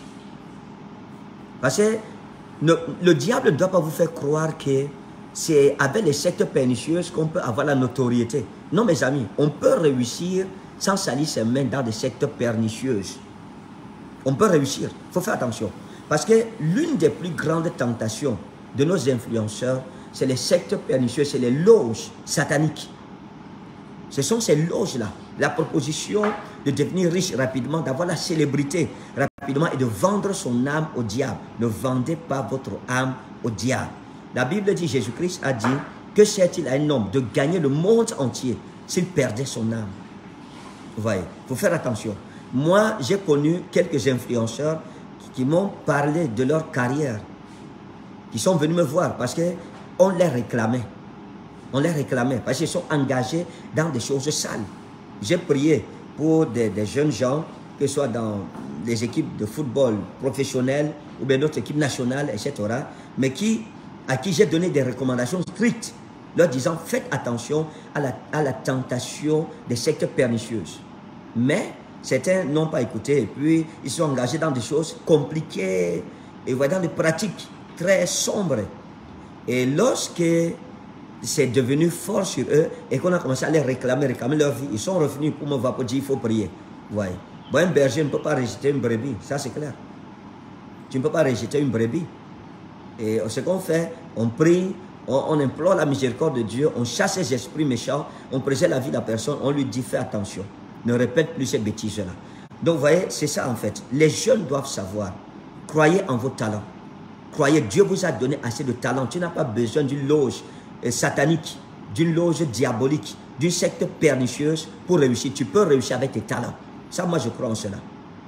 Parce que le, le diable ne doit pas vous faire croire que c'est avec les sectes pernicieuses qu'on peut avoir la notoriété. Non, mes amis, on peut réussir sans salir ses mains dans des sectes pernicieuses. On peut réussir. Il faut faire attention. Parce que l'une des plus grandes tentations de nos influenceurs, c'est les sectes pernicieuses, c'est les loges sataniques. Ce sont ces loges-là. La proposition de devenir riche rapidement, d'avoir la célébrité rapidement et de vendre son âme au diable. Ne vendez pas votre âme au diable. La Bible dit, Jésus-Christ a dit, que sert-il à un homme de gagner le monde entier s'il perdait son âme? Vous voyez, il faut faire attention. Moi, j'ai connu quelques influenceurs qui, qui m'ont parlé de leur carrière, qui sont venus me voir parce qu'on les réclamait. On les réclamait parce qu'ils sont engagés dans des choses sales. J'ai prié pour des, des jeunes gens, que ce soit dans des équipes de football professionnelles ou bien d'autres équipes nationales, et cetera, mais qui, à qui j'ai donné des recommandations strictes, leur disant faites attention à la, à la tentation des sectes pernicieuses. Mais certains n'ont pas écouté et puis ils sont engagés dans des choses compliquées et dans des pratiques très sombres. Et lorsque c'est devenu fort sur eux et qu'on a commencé à les réclamer, réclamer leur vie, ils sont revenus pour me voir pour dire il faut prier. Ouais. Bon, un berger ne peut pas rejeter une brebis, ça c'est clair. Tu ne peux pas rejeter une brebis. Et ce qu'on fait, on prie, on, on implore la miséricorde de Dieu, on chasse les esprits méchants, on préserve la vie de la personne, on lui dit fais attention, ne répète plus ces bêtises-là. Donc vous voyez, c'est ça en fait. Les jeunes doivent savoir, croyez en vos talents. Croyez, Dieu vous a donné assez de talent. Tu n'as pas besoin d'une loge satanique, d'une loge diabolique, d'une secte pernicieuse pour réussir. Tu peux réussir avec tes talents. Ça, moi, je crois en cela.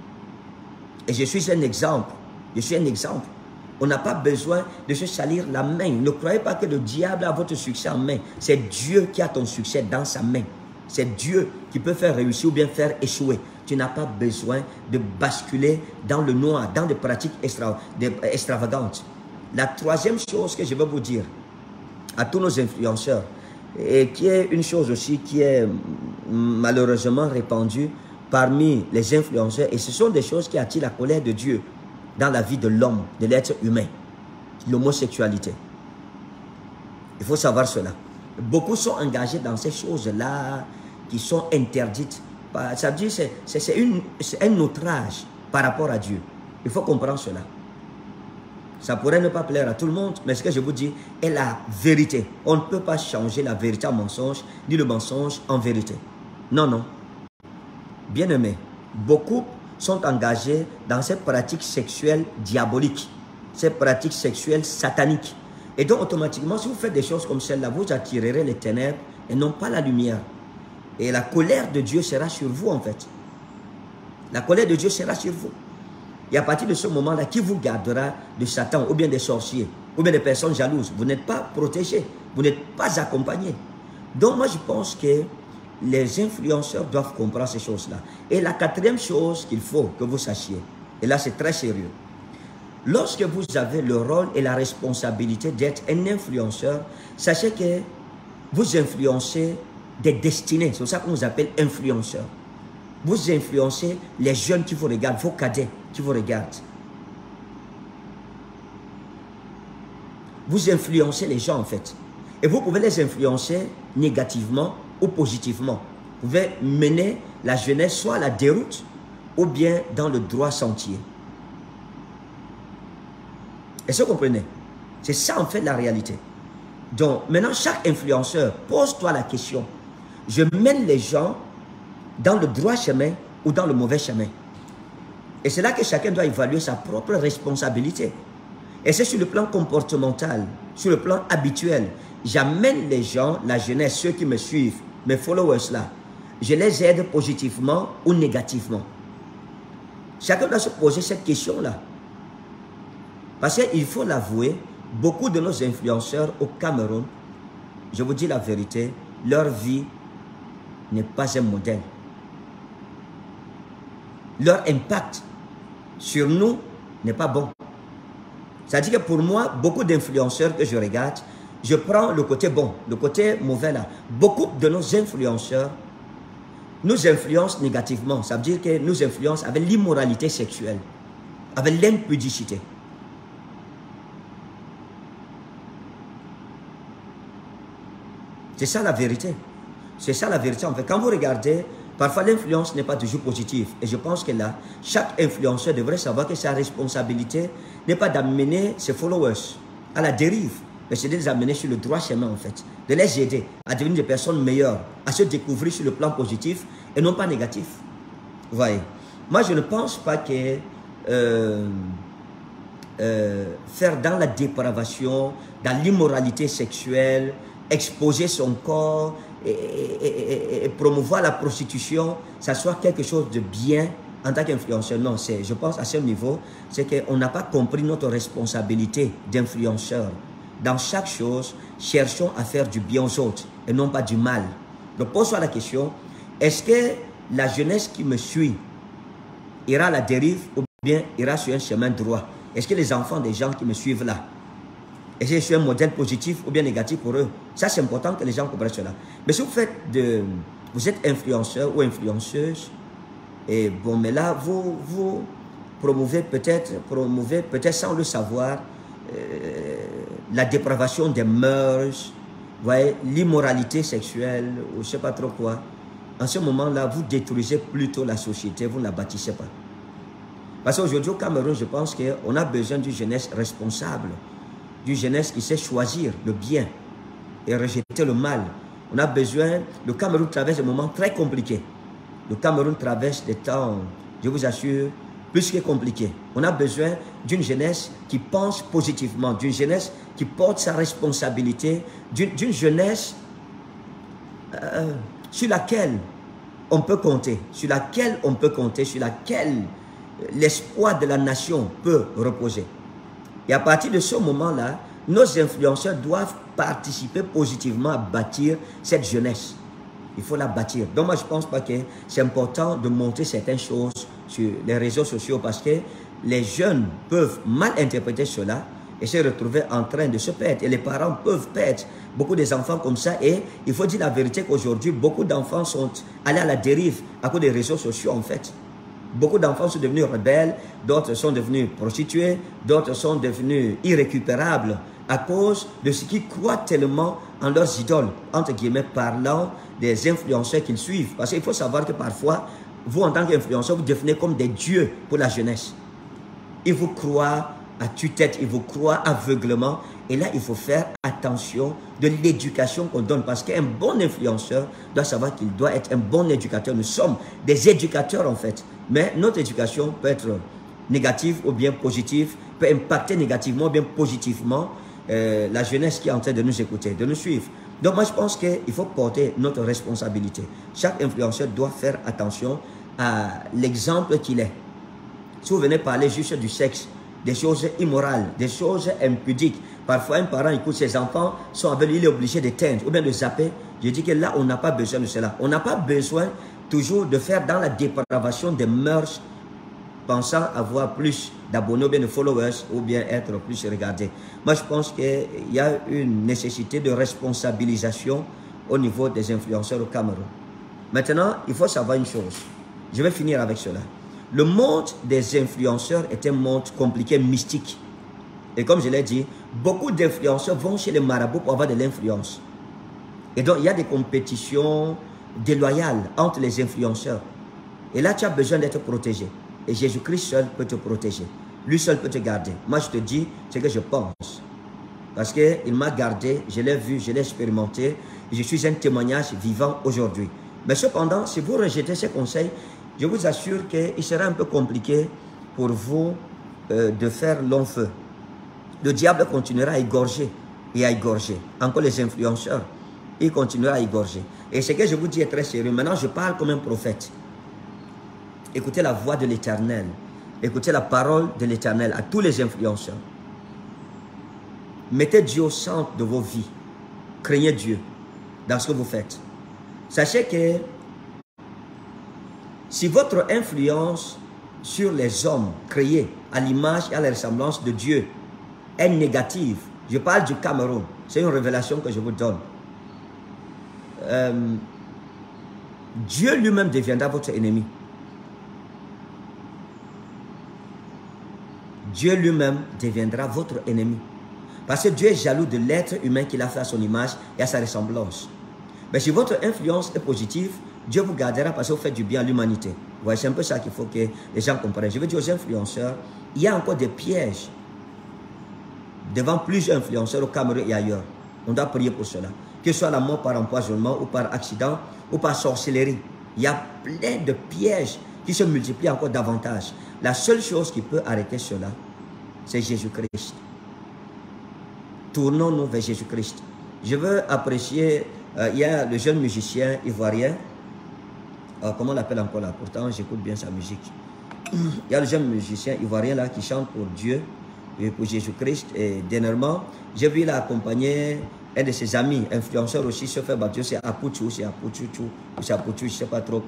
Et je suis un exemple. Je suis un exemple. On n'a pas besoin de se salir la main. Ne croyez pas que le diable a votre succès en main. C'est Dieu qui a ton succès dans sa main. C'est Dieu qui peut faire réussir ou bien faire échouer. Tu n'as pas besoin de basculer dans le noir, dans des pratiques extra, des, extravagantes. La troisième chose que je veux vous dire à tous nos influenceurs, et qui est une chose aussi qui est malheureusement répandue parmi les influenceurs, et ce sont des choses qui attirent la colère de Dieu dans la vie de l'homme, de l'être humain, l'homosexualité. Il faut savoir cela. Beaucoup sont engagés dans ces choses-là qui sont interdites. Ça veut dire que c'est un outrage par rapport à Dieu. Il faut comprendre cela. Ça pourrait ne pas plaire à tout le monde, mais ce que je vous dis est la vérité. On ne peut pas changer la vérité en mensonge, ni le mensonge en vérité. Non, non. Bien-aimés, beaucoup sont engagés dans ces pratiques sexuelles diaboliques, ces pratiques sexuelles sataniques. Et donc, automatiquement, si vous faites des choses comme celle-là, vous attirerez les ténèbres et non pas la lumière. Et la colère de Dieu sera sur vous, en fait. La colère de Dieu sera sur vous. Et à partir de ce moment-là, qui vous gardera de Satan, ou bien des sorciers, ou bien des personnes jalouses? Vous n'êtes pas protégé, vous n'êtes pas accompagné. Donc, moi, je pense que les influenceurs doivent comprendre ces choses-là. Et la quatrième chose qu'il faut que vous sachiez, et là, c'est très sérieux. Lorsque vous avez le rôle et la responsabilité d'être un influenceur, sachez que vous influencez des destinées. C'est pour ça qu'on vous appelle influenceurs. Vous influencez les jeunes qui vous regardent, vos cadets qui vous regardent. Vous influencez les gens en fait. Et vous pouvez les influencer négativement ou positivement. Vous pouvez mener la jeunesse soit à la déroute ou bien dans le droit sentier. Est-ce que vous comprenez? C'est ça en fait la réalité. Donc maintenant chaque influenceur, pose-toi la question. Je mène les gens dans le droit chemin ou dans le mauvais chemin. Et c'est là que chacun doit évaluer sa propre responsabilité. Et c'est sur le plan comportemental, sur le plan habituel. J'amène les gens, la jeunesse, ceux qui me suivent, mes followers là, je les aide positivement ou négativement. Chacun doit se poser cette question-là. Parce qu'il faut l'avouer, beaucoup de nos influenceurs au Cameroun, je vous dis la vérité, leur vie n'est pas un modèle. Leur impact sur nous n'est pas bon. C'est-à-dire que pour moi, beaucoup d'influenceurs que je regarde, je prends le côté bon, le côté mauvais là. Beaucoup de nos influenceurs nous influencent négativement. Ça veut dire que nous influencent avec l'immoralité sexuelle, avec l'impudicité. C'est ça la vérité. C'est ça la vérité. En fait, quand vous regardez, parfois l'influence n'est pas toujours positive. Et je pense que là, chaque influenceur devrait savoir que sa responsabilité n'est pas d'amener ses followers à la dérive, mais c'est de les amener sur le droit chemin en fait. De les aider à devenir des personnes meilleures, à se découvrir sur le plan positif et non pas négatif. Vous voyez. Moi, je ne pense pas que euh, euh, faire dans la dépravation, dans l'immoralité sexuelle, exposer son corps et, et, et, et promouvoir la prostitution, ça soit quelque chose de bien en tant qu'influenceur. Non, je pense à ce niveau, c'est qu'on n'a pas compris notre responsabilité d'influenceur. Dans chaque chose, cherchons à faire du bien aux autres et non pas du mal. Donc pose-toi la question, est-ce que la jeunesse qui me suit ira à la dérive ou bien ira sur un chemin droit? Est-ce que les enfants des gens qui me suivent là, est-ce que je suis un modèle positif ou bien négatif pour eux? Ça, c'est important que les gens comprennent cela. Mais si vous faites de... Vous êtes influenceur ou influenceuse, et bon, mais là, vous, vous promouvez peut-être, promouvez peut-être sans le savoir, euh, la dépravation des mœurs, voyez, l'immoralité sexuelle, ou je ne sais pas trop quoi. En ce moment-là, vous détruisez plutôt la société, vous ne la bâtissez pas. Parce qu'aujourd'hui, au Cameroun, je pense qu'on a besoin d'une jeunesse responsable, d'une jeunesse qui sait choisir le bien et rejeter le mal. On a besoin, le Cameroun traverse des moments très compliqués. Le Cameroun traverse des temps, je vous assure, plus que compliqués. On a besoin d'une jeunesse qui pense positivement, d'une jeunesse qui porte sa responsabilité, d'une jeunesse euh, sur laquelle on peut compter, sur laquelle on peut compter, sur laquelle l'espoir de la nation peut reposer. Et à partir de ce moment-là, nos influenceurs doivent participer positivement à bâtir cette jeunesse. il faut la bâtir. Donc moi, je ne pense pas que c'est important de montrer certaines choses sur les réseaux sociaux parce que les jeunes peuvent mal interpréter cela et se retrouver en train de se perdre. Et les parents peuvent perdre beaucoup des enfants comme ça. Et il faut dire la vérité qu'aujourd'hui, beaucoup d'enfants sont allés à la dérive à cause des réseaux sociaux en fait. Beaucoup d'enfants sont devenus rebelles, d'autres sont devenus prostitués, d'autres sont devenus irrécupérables à cause de ce qu'ils croient tellement en leurs idoles, entre guillemets parlant des influenceurs qu'ils suivent. Parce qu'il faut savoir que parfois, vous en tant qu'influenceur, vous devenez comme des dieux pour la jeunesse. Ils vous croient à tue-tête, ils vous croient aveuglement. Et là, il faut faire attention de l'éducation qu'on donne. Parce qu'un bon influenceur doit savoir qu'il doit être un bon éducateur. Nous sommes des éducateurs en fait. Mais notre éducation peut être négative ou bien positive, peut impacter négativement ou bien positivement euh, la jeunesse qui est en train de nous écouter, de nous suivre. Donc moi, je pense qu'il faut porter notre responsabilité. Chaque influenceur doit faire attention à l'exemple qu'il est. Si vous venez parler juste du sexe, des choses immorales, des choses impudiques, parfois un parent écoute ses enfants, sont avec lui, il est obligé d'éteindre ou bien de zapper. Je dis que là, on n'a pas besoin de cela. On n'a pas besoin toujours de faire dans la dépravation des mœurs, pensant avoir plus d'abonnés ou bien de followers ou bien être plus regardé. Moi, je pense qu'il y a une nécessité de responsabilisation au niveau des influenceurs au Cameroun. Maintenant, il faut savoir une chose. Je vais finir avec cela. Le monde des influenceurs est un monde compliqué, mystique. Et comme je l'ai dit, beaucoup d'influenceurs vont chez les marabouts pour avoir de l'influence. Et donc, il y a des compétitions déloyales entre les influenceurs. Et là, tu as besoin d'être protégé. Et Jésus-Christ seul peut te protéger. Lui seul peut te garder. Moi, je te dis ce que je pense. Parce qu'il m'a gardé, je l'ai vu, je l'ai expérimenté. Et je suis un témoignage vivant aujourd'hui. Mais cependant, si vous rejetez ces conseils, je vous assure qu'il sera un peu compliqué pour vous euh, de faire long feu. Le diable continuera à égorger et à égorger. Encore les influenceurs, il continuera à égorger. Et ce que je vous dis est très sérieux. Maintenant, je parle comme un prophète. Écoutez la voix de l'Éternel. Écoutez la parole de l'Éternel à tous les influenceurs. Mettez Dieu au centre de vos vies. Craignez Dieu dans ce que vous faites. Sachez que si votre influence sur les hommes créés à l'image et à la ressemblance de Dieu est négative, je parle du Cameroun, c'est une révélation que je vous donne. Euh, Dieu lui-même deviendra votre ennemi. Dieu lui-même deviendra votre ennemi. Parce que Dieu est jaloux de l'être humain qu'il a fait à son image et à sa ressemblance. Mais si votre influence est positive, Dieu vous gardera parce que vous faites du bien à l'humanité. Ouais, c'est un peu ça qu'il faut que les gens comprennent. Je veux dire aux influenceurs, il y a encore des pièges devant plusieurs influenceurs au Cameroun et ailleurs. On doit prier pour cela. Que ce soit la mort par empoisonnement ou par accident ou par sorcellerie. Il y a plein de pièges qui se multiplient encore davantage. La seule chose qui peut arrêter cela, c'est Jésus-Christ. Tournons-nous vers Jésus-Christ. Je veux apprécier, euh, il y a le jeune musicien ivoirien, euh, comment on l'appelle encore là? Pourtant, j'écoute bien sa musique. Il y a le jeune musicien ivoirien là qui chante pour Dieu et pour Jésus-Christ. Et dernièrement, j'ai vu là accompagner un de ses amis, influenceur aussi, se fait battre. C'est Apouchou, c'est Apouchou, c'est Apouchou, je ne sais pas trop.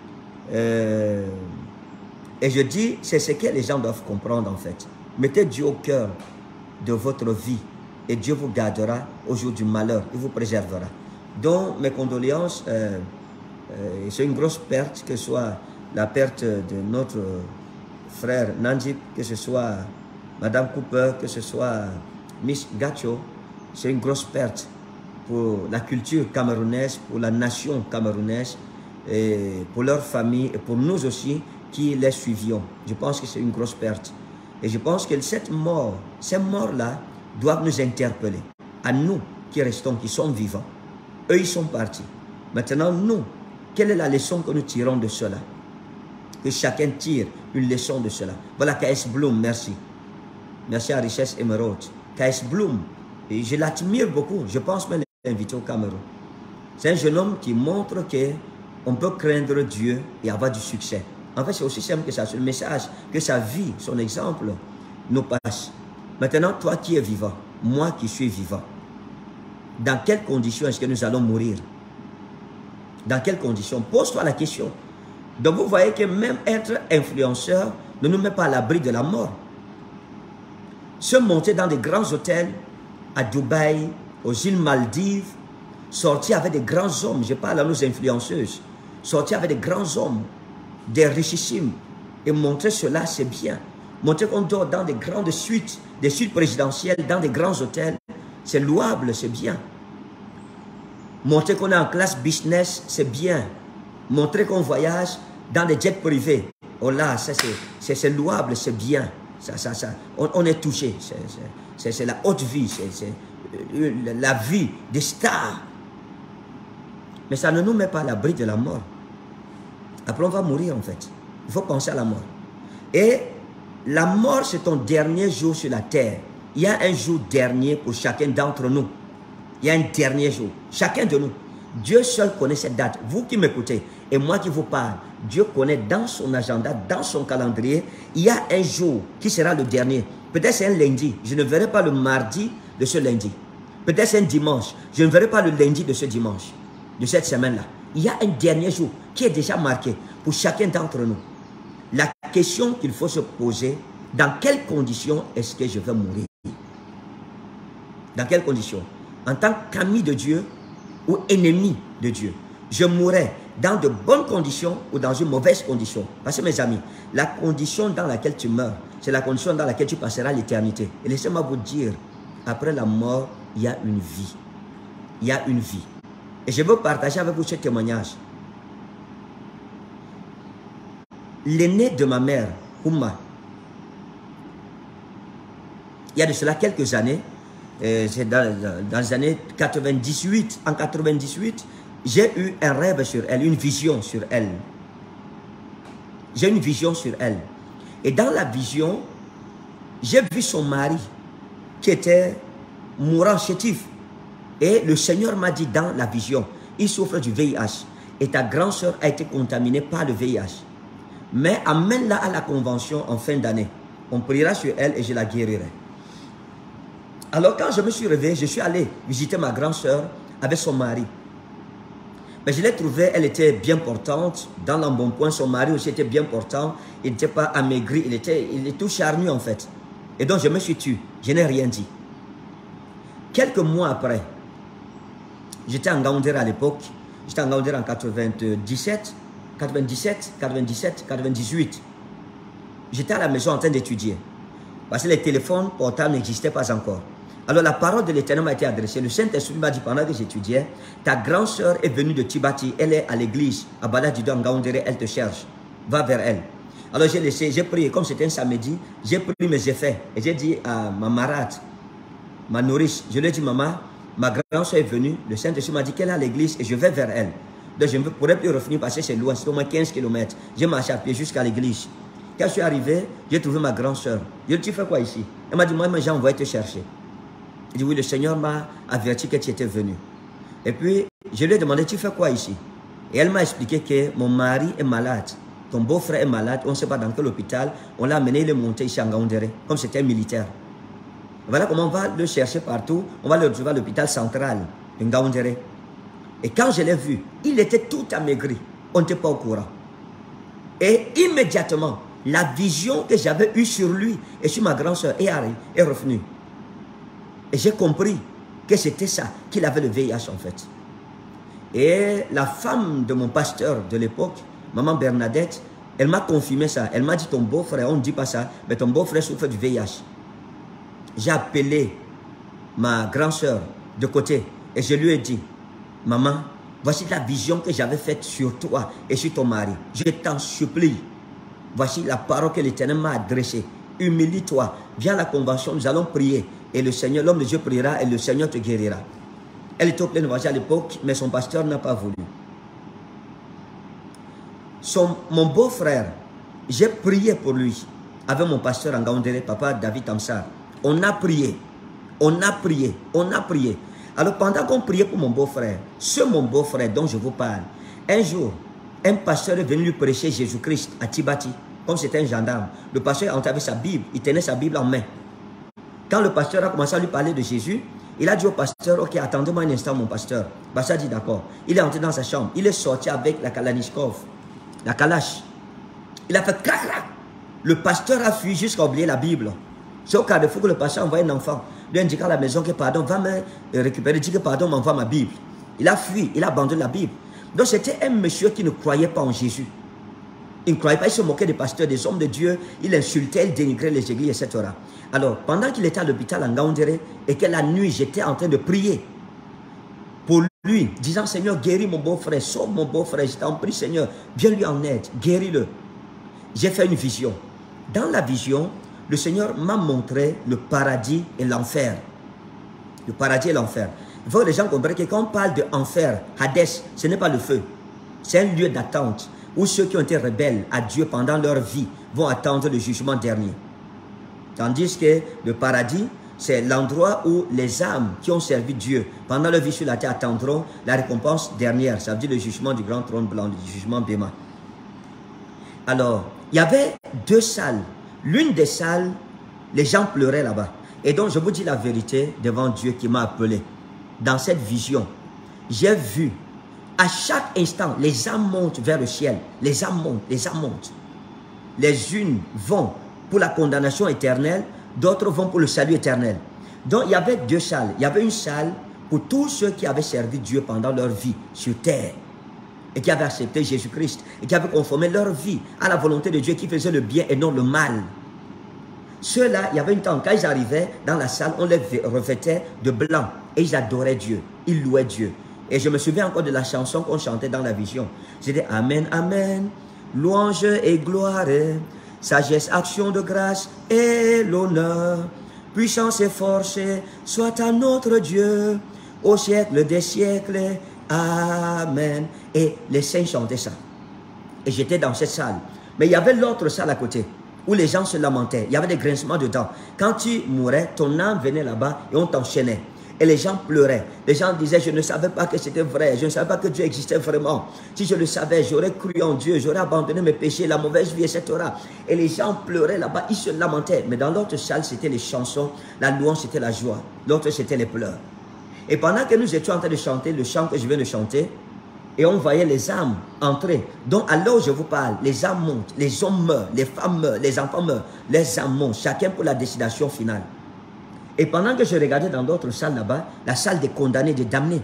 Euh, et je dis, c'est ce que les gens doivent comprendre en fait. Mettez Dieu au cœur de votre vie et Dieu vous gardera au jour du malheur, il vous préservera. Donc mes condoléances, euh, euh, c'est une grosse perte, que ce soit la perte de notre frère Nandip, que ce soit Madame Cooper, que ce soit Miss Gacho. C'est une grosse perte pour la culture camerounaise, pour la nation camerounaise, et pour leur famille et pour nous aussi qui les suivions. Je pense que c'est une grosse perte. Et je pense que cette mort, ces morts-là doivent nous interpeller. À nous qui restons, qui sommes vivants. Eux, ils sont partis. Maintenant, nous, quelle est la leçon que nous tirons de cela? Que chacun tire une leçon de cela. Voilà K S Bloom, merci. Merci à Richesse Emeraude. K S Bloom, et je l'admire beaucoup. Je pense même l'inviter au Cameroun. C'est un jeune homme qui montre qu'on peut craindre Dieu et avoir du succès. En fait, c'est aussi simple que ça. C'est le message que sa vie, son exemple, nous passe. Maintenant, toi qui es vivant, moi qui suis vivant, dans quelles conditions est-ce que nous allons mourir? Dans quelles conditions? Pose-toi la question. Donc vous voyez que même être influenceur ne nous met pas à l'abri de la mort. Se monter dans des grands hôtels à Dubaï, aux îles Maldives, sortir avec des grands hommes, je parle à nos influenceuses, sortir avec des grands hommes, des richissimes, et montrer cela, c'est bien. Montrer qu'on dort dans des grandes suites, des suites présidentielles, dans des grands hôtels, c'est louable, c'est bien. Montrer qu'on est en classe business, c'est bien. Montrer qu'on voyage dans des jets privés, oh là, ça c'est louable, c'est bien. Ça, ça, ça, on, on est touché, c'est la haute vie, c'est la vie des stars. Mais ça ne nous met pas à l'abri de la mort. Après, on va mourir en fait. Il faut penser à la mort. Et la mort, c'est ton dernier jour sur la terre. Il y a un jour dernier pour chacun d'entre nous. Il y a un dernier jour. Chacun de nous. Dieu seul connaît cette date. Vous qui m'écoutez et moi qui vous parle, Dieu connaît dans son agenda, dans son calendrier, il y a un jour qui sera le dernier. Peut-être c'est un lundi. Je ne verrai pas le mardi de ce lundi. Peut-être c'est un dimanche. Je ne verrai pas le lundi de ce dimanche, de cette semaine-là. Il y a un dernier jour qui est déjà marqué pour chacun d'entre nous. La question qu'il faut se poser, dans quelles conditions est-ce que je vais mourir? Dans quelles conditions? En tant qu'ami de Dieu ou ennemi de Dieu? Je mourrai dans de bonnes conditions ou dans une mauvaise condition? Parce que mes amis, la condition dans laquelle tu meurs, c'est la condition dans laquelle tu passeras l'éternité. Et laissez-moi vous dire, après la mort, il y a une vie. Il y a une vie. Et je veux partager avec vous ce témoignage. L'aîné de ma mère, Ouma, il y a de cela quelques années, euh, c'est dans, dans, dans les années quatre-vingt-dix-huit, en quatre-vingt-dix-huit, j'ai eu un rêve sur elle, une vision sur elle. J'ai une vision sur elle. Et dans la vision, j'ai vu son mari qui était mourant chétif. Et le Seigneur m'a dit dans la vision, il souffre du V I H. Et ta grande sœur a été contaminée par le V I H. Mais amène-la à la convention en fin d'année. On priera sur elle et je la guérirai. Alors quand je me suis réveillé, je suis allé visiter ma grande sœur avec son mari. Mais je l'ai trouvée, elle était bien portante. Dans l'embonpoint, son mari aussi était bien portant. Il n'était pas amaigri, il était, il est tout charnu en fait. Et donc je me suis tué, je n'ai rien dit. Quelques mois après, j'étais en Gaoundéré à l'époque. J'étais en Gaoundéré en quatre-vingt-dix-sept, quatre-vingt-dix-sept, quatre-vingt-dix-sept, quatre-vingt-dix-huit. J'étais à la maison en train d'étudier. Parce que les téléphones portables n'existaient pas encore. Alors la parole de l'Éternel m'a été adressée. Le Saint-Esprit m'a dit pendant que j'étudiais, ta grande sœur est venue de Tibati. Elle est à l'église, à Baladido en Gaoundéré. Elle te cherche. Va vers elle. Alors j'ai laissé, j'ai prié. Comme c'était un samedi, j'ai pris mes effets. Et j'ai dit à ma marade, ma nourrice, je lui ai dit, maman, ma grande soeur est venue, le Saint-Esprit m'a dit qu'elle est à l'église et je vais vers elle. Donc je ne pourrais plus revenir parce que c'est loin, c'est au moins quinze kilomètres. J'ai marché à pied jusqu'à l'église. Quand je suis arrivé, j'ai trouvé ma grande soeur. Je lui ai dit, tu fais quoi ici? Elle m'a dit, moi, j'ai envoyé te chercher. Il dit, oui, le Seigneur m'a averti que tu étais venu. Et puis, je lui ai demandé, tu fais quoi ici? Et elle m'a expliqué que mon mari est malade. Ton beau-frère est malade, on ne sait pas dans quel hôpital. On l'a amené, il est monté ici en Gaoundéré, comme c'était un militaire. Voilà comment on va le chercher partout. On va le retrouver à l'hôpital central de Gaoundéré. Et quand je l'ai vu, il était tout amaigri. On n'était pas au courant. Et immédiatement, la vision que j'avais eue sur lui et sur ma grande soeur est, est revenue. Et j'ai compris que c'était ça, qu'il avait le V I H en fait. Et la femme de mon pasteur de l'époque, maman Bernadette, elle m'a confirmé ça. Elle m'a dit, ton beau-frère, on ne dit pas ça, mais ton beau-frère souffre du V I H. J'ai appelé ma grande soeur de côté et je lui ai dit, maman, voici la vision que j'avais faite sur toi et sur ton mari. Je t'en supplie. Voici la parole que l'Éternel m'a adressée. Humilie-toi. Viens à la convention, nous allons prier. Et le Seigneur, l'homme de Dieu priera et le Seigneur te guérira. Elle était au plein évangile à l'époque, mais son pasteur n'a pas voulu. Son, mon beau-frère, j'ai prié pour lui. Avec mon pasteur en Gaoundéré, papa David Tamsar. On a prié. On a prié. On a prié. Alors pendant qu'on priait pour mon beau-frère, ce mon beau-frère dont je vous parle, un jour, un pasteur est venu lui prêcher Jésus-Christ à Tibati, comme c'était un gendarme. Le pasteur avait sa Bible, il tenait sa Bible en main. Quand le pasteur a commencé à lui parler de Jésus, Il a dit au pasteur, ok, attendez-moi un instant, mon pasteur. Le pasteur dit d'accord. Il est entré dans sa chambre. Il est sorti avec la Kalachnikov, la Kalash. Il a fait crac. Le pasteur a fui jusqu'à oublier la Bible. C'est au cas de fou que le pasteur envoie un enfant, lui indiquant à la maison que pardon, va me récupérer, dit que pardon, m'envoie ma Bible. Il a fui, il a abandonné la Bible. Donc c'était un monsieur qui ne croyait pas en Jésus. Il ne croyait pas, il se moquait des pasteurs, des hommes de Dieu, il insultait, il dénigrait les églises, et cetera. Alors, pendant qu'il était à l'hôpital en Gaoundéré et que la nuit, j'étais en train de prier pour lui, disant, Seigneur, guéris mon beau-frère, sauve mon beau-frère, je t'en prie, Seigneur, viens lui en aide, guéris-le. J'ai fait une vision. Dans la vision, le Seigneur m'a montré le paradis et l'enfer. Le paradis et l'enfer. Il faut que les gens comprennent que quand on parle de enfer, Hadès, ce n'est pas le feu. C'est un lieu d'attente où ceux qui ont été rebelles à Dieu pendant leur vie vont attendre le jugement dernier. Tandis que le paradis, c'est l'endroit où les âmes qui ont servi Dieu pendant leur vie sur la terre attendront la récompense dernière. Ça veut dire le jugement du grand trône blanc, le jugement Béma. Alors, il y avait deux salles. L'une des salles, les gens pleuraient là-bas. Et donc, je vous dis la vérité devant Dieu qui m'a appelé. Dans cette vision, j'ai vu, à chaque instant, les âmes montent vers le ciel. Les âmes montent, les âmes montent. Les unes vont pour la condamnation éternelle, d'autres vont pour le salut éternel. Donc, il y avait deux salles. Il y avait une salle pour tous ceux qui avaient servi Dieu pendant leur vie sur terre et qui avaient accepté Jésus-Christ et qui avaient conformé leur vie à la volonté de Dieu qui faisait le bien et non le mal. Ceux-là, il y avait une temps, quand ils arrivaient dans la salle, on les revêtait de blanc et ils adoraient Dieu, ils louaient Dieu. Et je me souviens encore de la chanson qu'on chantait dans la vision. C'était Amen, Amen, louange et gloire, sagesse, action de grâce et l'honneur, puissance et force, soit à notre Dieu, au siècle des siècles, Amen. Et les saints chantaient ça. Et j'étais dans cette salle. Mais il y avait l'autre salle à côté, où les gens se lamentaient. Il y avait des grincements dedans. Quand tu mourais, ton âme venait là-bas et on t'enchaînait. Et les gens pleuraient. Les gens disaient, je ne savais pas que c'était vrai. Je ne savais pas que Dieu existait vraiment. Si je le savais, j'aurais cru en Dieu. J'aurais abandonné mes péchés, la mauvaise vie, et cetera. Et les gens pleuraient là-bas. Ils se lamentaient. Mais dans l'autre salle, c'était les chansons. La louange, c'était la joie. L'autre, c'était les pleurs. Et pendant que nous étions en train de chanter le chant que je viens de chanter, et on voyait les âmes entrer. Donc, à l'heure où je vous parle, les âmes montent, les hommes meurent, les femmes meurent, les enfants meurent, les âmes montent, chacun pour la destination finale. Et pendant que je regardais dans d'autres salles là-bas, la salle des condamnés, des damnés,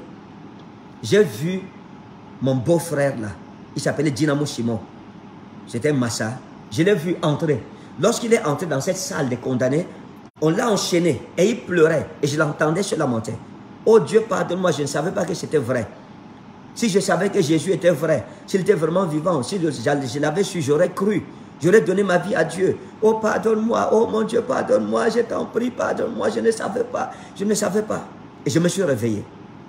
j'ai vu mon beau-frère là, il s'appelait Dynamo Simon, c'était Massa, je l'ai vu entrer. Lorsqu'il est entré dans cette salle des condamnés, on l'a enchaîné et il pleurait et je l'entendais se lamenter. Oh Dieu, pardonne-moi, je ne savais pas que c'était vrai. Si je savais que Jésus était vrai, s'il était vraiment vivant, si je, je l'avais su, j'aurais cru. J'aurais donné ma vie à Dieu. Oh, pardonne-moi. Oh, mon Dieu, pardonne-moi. Je t'en prie, pardonne-moi. Je ne savais pas. Je ne savais pas. Et je me suis réveillé.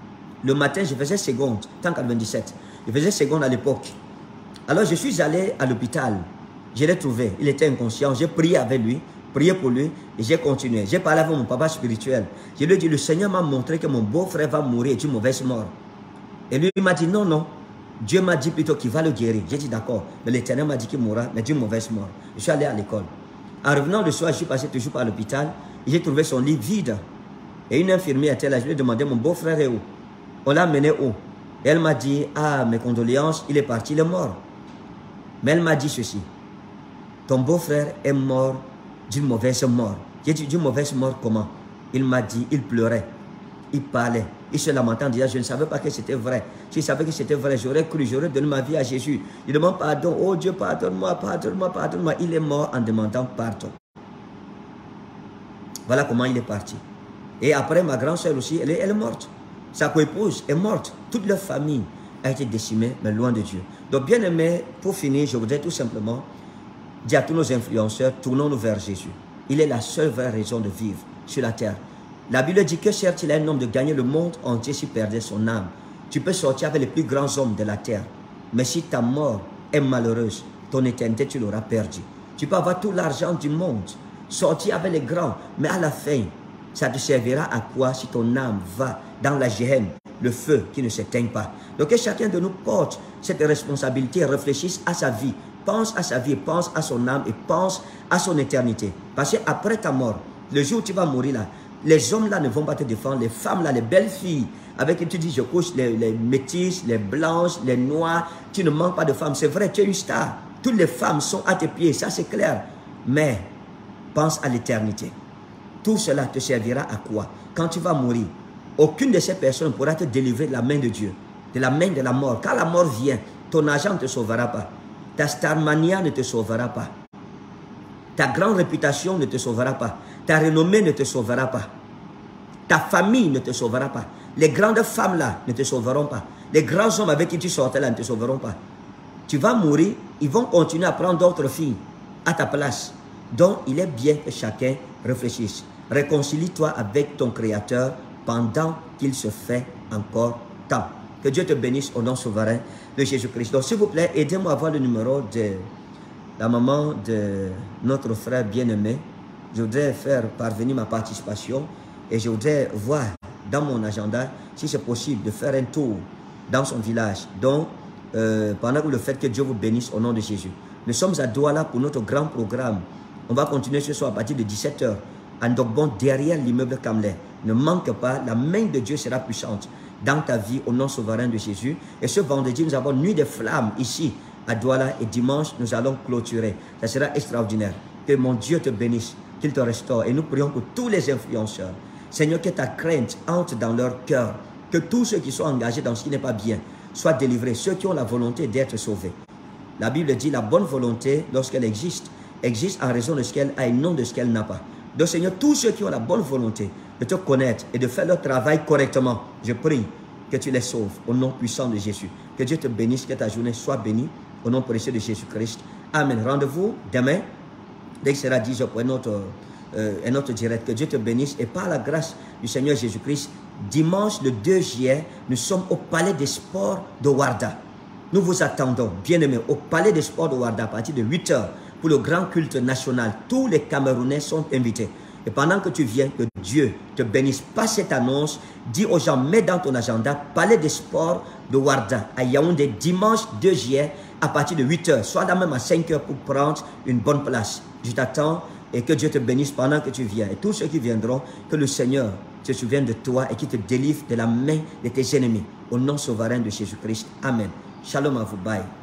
Le matin, je faisais seconde, tant qu'à vingt-dix-sept. Je faisais seconde à l'époque. Alors, je suis allé à l'hôpital. Je l'ai trouvé. Il était inconscient. J'ai prié avec lui, prié pour lui, et j'ai continué. J'ai parlé avec mon papa spirituel. Je lui ai dit, le Seigneur m'a montré que mon beau-frère va mourir d'une mauvaise mort. Et lui, il m'a dit, non, non. Dieu m'a dit plutôt qu'il va le guérir. J'ai dit d'accord. Mais l'Éternel m'a dit qu'il mourra, mais d'une mauvaise mort. Je suis allé à l'école. En revenant le soir, je suis passé toujours par l'hôpital. J'ai trouvé son lit vide. Et une infirmière était là. Je lui ai demandé, mon beau-frère est où? On l'a mené où? Et elle m'a dit, ah, mes condoléances, il est parti, il est mort. Mais elle m'a dit ceci. Ton beau-frère est mort d'une mauvaise mort. J'ai dit, d'une mauvaise mort comment? Il m'a dit, il pleurait. Il parlait. Il se lamentait en disant, je ne savais pas que c'était vrai. Si je savais que c'était vrai, j'aurais cru, j'aurais donné ma vie à Jésus. Il demande pardon. Oh Dieu, pardonne-moi, pardonne-moi, pardonne-moi. Il est mort en demandant pardon. Voilà comment il est parti. Et après, ma grande soeur aussi, elle est, elle est morte. Sa co-épouse est morte. Toute leur famille a été décimée, mais loin de Dieu. Donc, bien aimé, pour finir, je voudrais tout simplement dire à tous nos influenceurs, tournons-nous vers Jésus. Il est la seule vraie raison de vivre sur la terre. La Bible dit que certes, il a un homme de gagner le monde entier s'il perdait son âme. Tu peux sortir avec les plus grands hommes de la terre. Mais si ta mort est malheureuse, ton éternité, tu l'auras perdue. Tu peux avoir tout l'argent du monde, sortir avec les grands, mais à la fin, ça te servira à quoi si ton âme va dans la géhenne, le feu qui ne s'éteint pas. Donc que chacun de nous porte cette responsabilité, réfléchisse à sa vie, pense à sa vie, pense à son âme et pense à son éternité. Parce qu'après ta mort, le jour où tu vas mourir là, Les hommes là ne vont pas te défendre. Les femmes là, les belles filles, avec qui tu dis je couche, les, les métisses, les blanches, les noires, tu ne manques pas de femmes. C'est vrai, tu es une star. Toutes les femmes sont à tes pieds, ça c'est clair. Mais pense à l'éternité. Tout cela te servira à quoi? Quand tu vas mourir, aucune de ces personnes ne pourra te délivrer de la main de Dieu, de la main de la mort. Quand la mort vient, ton argent ne te sauvera pas. Ta starmania ne te sauvera pas. Ta grande réputation ne te sauvera pas. Ta renommée ne te sauvera pas. Ta famille ne te sauvera pas. Les grandes femmes là ne te sauveront pas. Les grands hommes avec qui tu sortais là ne te sauveront pas. Tu vas mourir, ils vont continuer à prendre d'autres filles à ta place. Donc, il est bien que chacun réfléchisse. Réconcilie-toi avec ton Créateur pendant qu'il se fait encore temps. Que Dieu te bénisse au nom souverain de Jésus-Christ. Donc, s'il vous plaît, aidez-moi à voir le numéro de la maman de notre frère bien-aimé. Je voudrais faire parvenir ma participation et je voudrais voir dans mon agenda si c'est possible de faire un tour dans son village. Donc, euh, pendant que le fait que Dieu vous bénisse au nom de Jésus. Nous sommes à Douala pour notre grand programme. On va continuer ce soir à partir de dix-sept heures à Ndogbon, derrière l'immeuble Kamler. Ne manque pas, la main de Dieu sera puissante dans ta vie au nom souverain de Jésus. Et ce vendredi, nous avons Nuit des Flammes ici à Douala et dimanche, nous allons clôturer. Ça sera extraordinaire. Que mon Dieu te bénisse, qu'il te restaure. Et nous prions pour tous les influenceurs. Seigneur, que ta crainte entre dans leur cœur. Que tous ceux qui sont engagés dans ce qui n'est pas bien soient délivrés. Ceux qui ont la volonté d'être sauvés. La Bible dit la bonne volonté, lorsqu'elle existe, existe en raison de ce qu'elle a et non de ce qu'elle n'a pas. Donc Seigneur, tous ceux qui ont la bonne volonté de te connaître et de faire leur travail correctement, je prie que tu les sauves au nom puissant de Jésus. Que Dieu te bénisse, que ta journée soit bénie au nom précieux de Jésus-Christ. Amen. Rendez-vous demain, dès que sera dix heures pour un autre, euh, un autre direct. Que Dieu te bénisse et par la grâce du Seigneur Jésus-Christ, dimanche le deux juillet, nous sommes au Palais des Sports de Ouarda. Nous vous attendons, bien-aimés, au Palais des Sports de Ouarda à partir de huit heures pour le grand culte national. Tous les Camerounais sont invités. Et pendant que tu viens, que Dieu te bénisse. Pas cette annonce, dis aux gens, mets dans ton agenda Palais des Sports de Ouarda à Yaoundé, dimanche deux juillet à partir de huit heures. Sois là même à cinq heures pour prendre une bonne place. Je t'attends et que Dieu te bénisse pendant que tu viens. Et tous ceux qui viendront, que le Seigneur se souvienne de toi et qui te délivre de la main de tes ennemis. Au nom souverain de Jésus-Christ. Amen. Shalom à vous. Bye.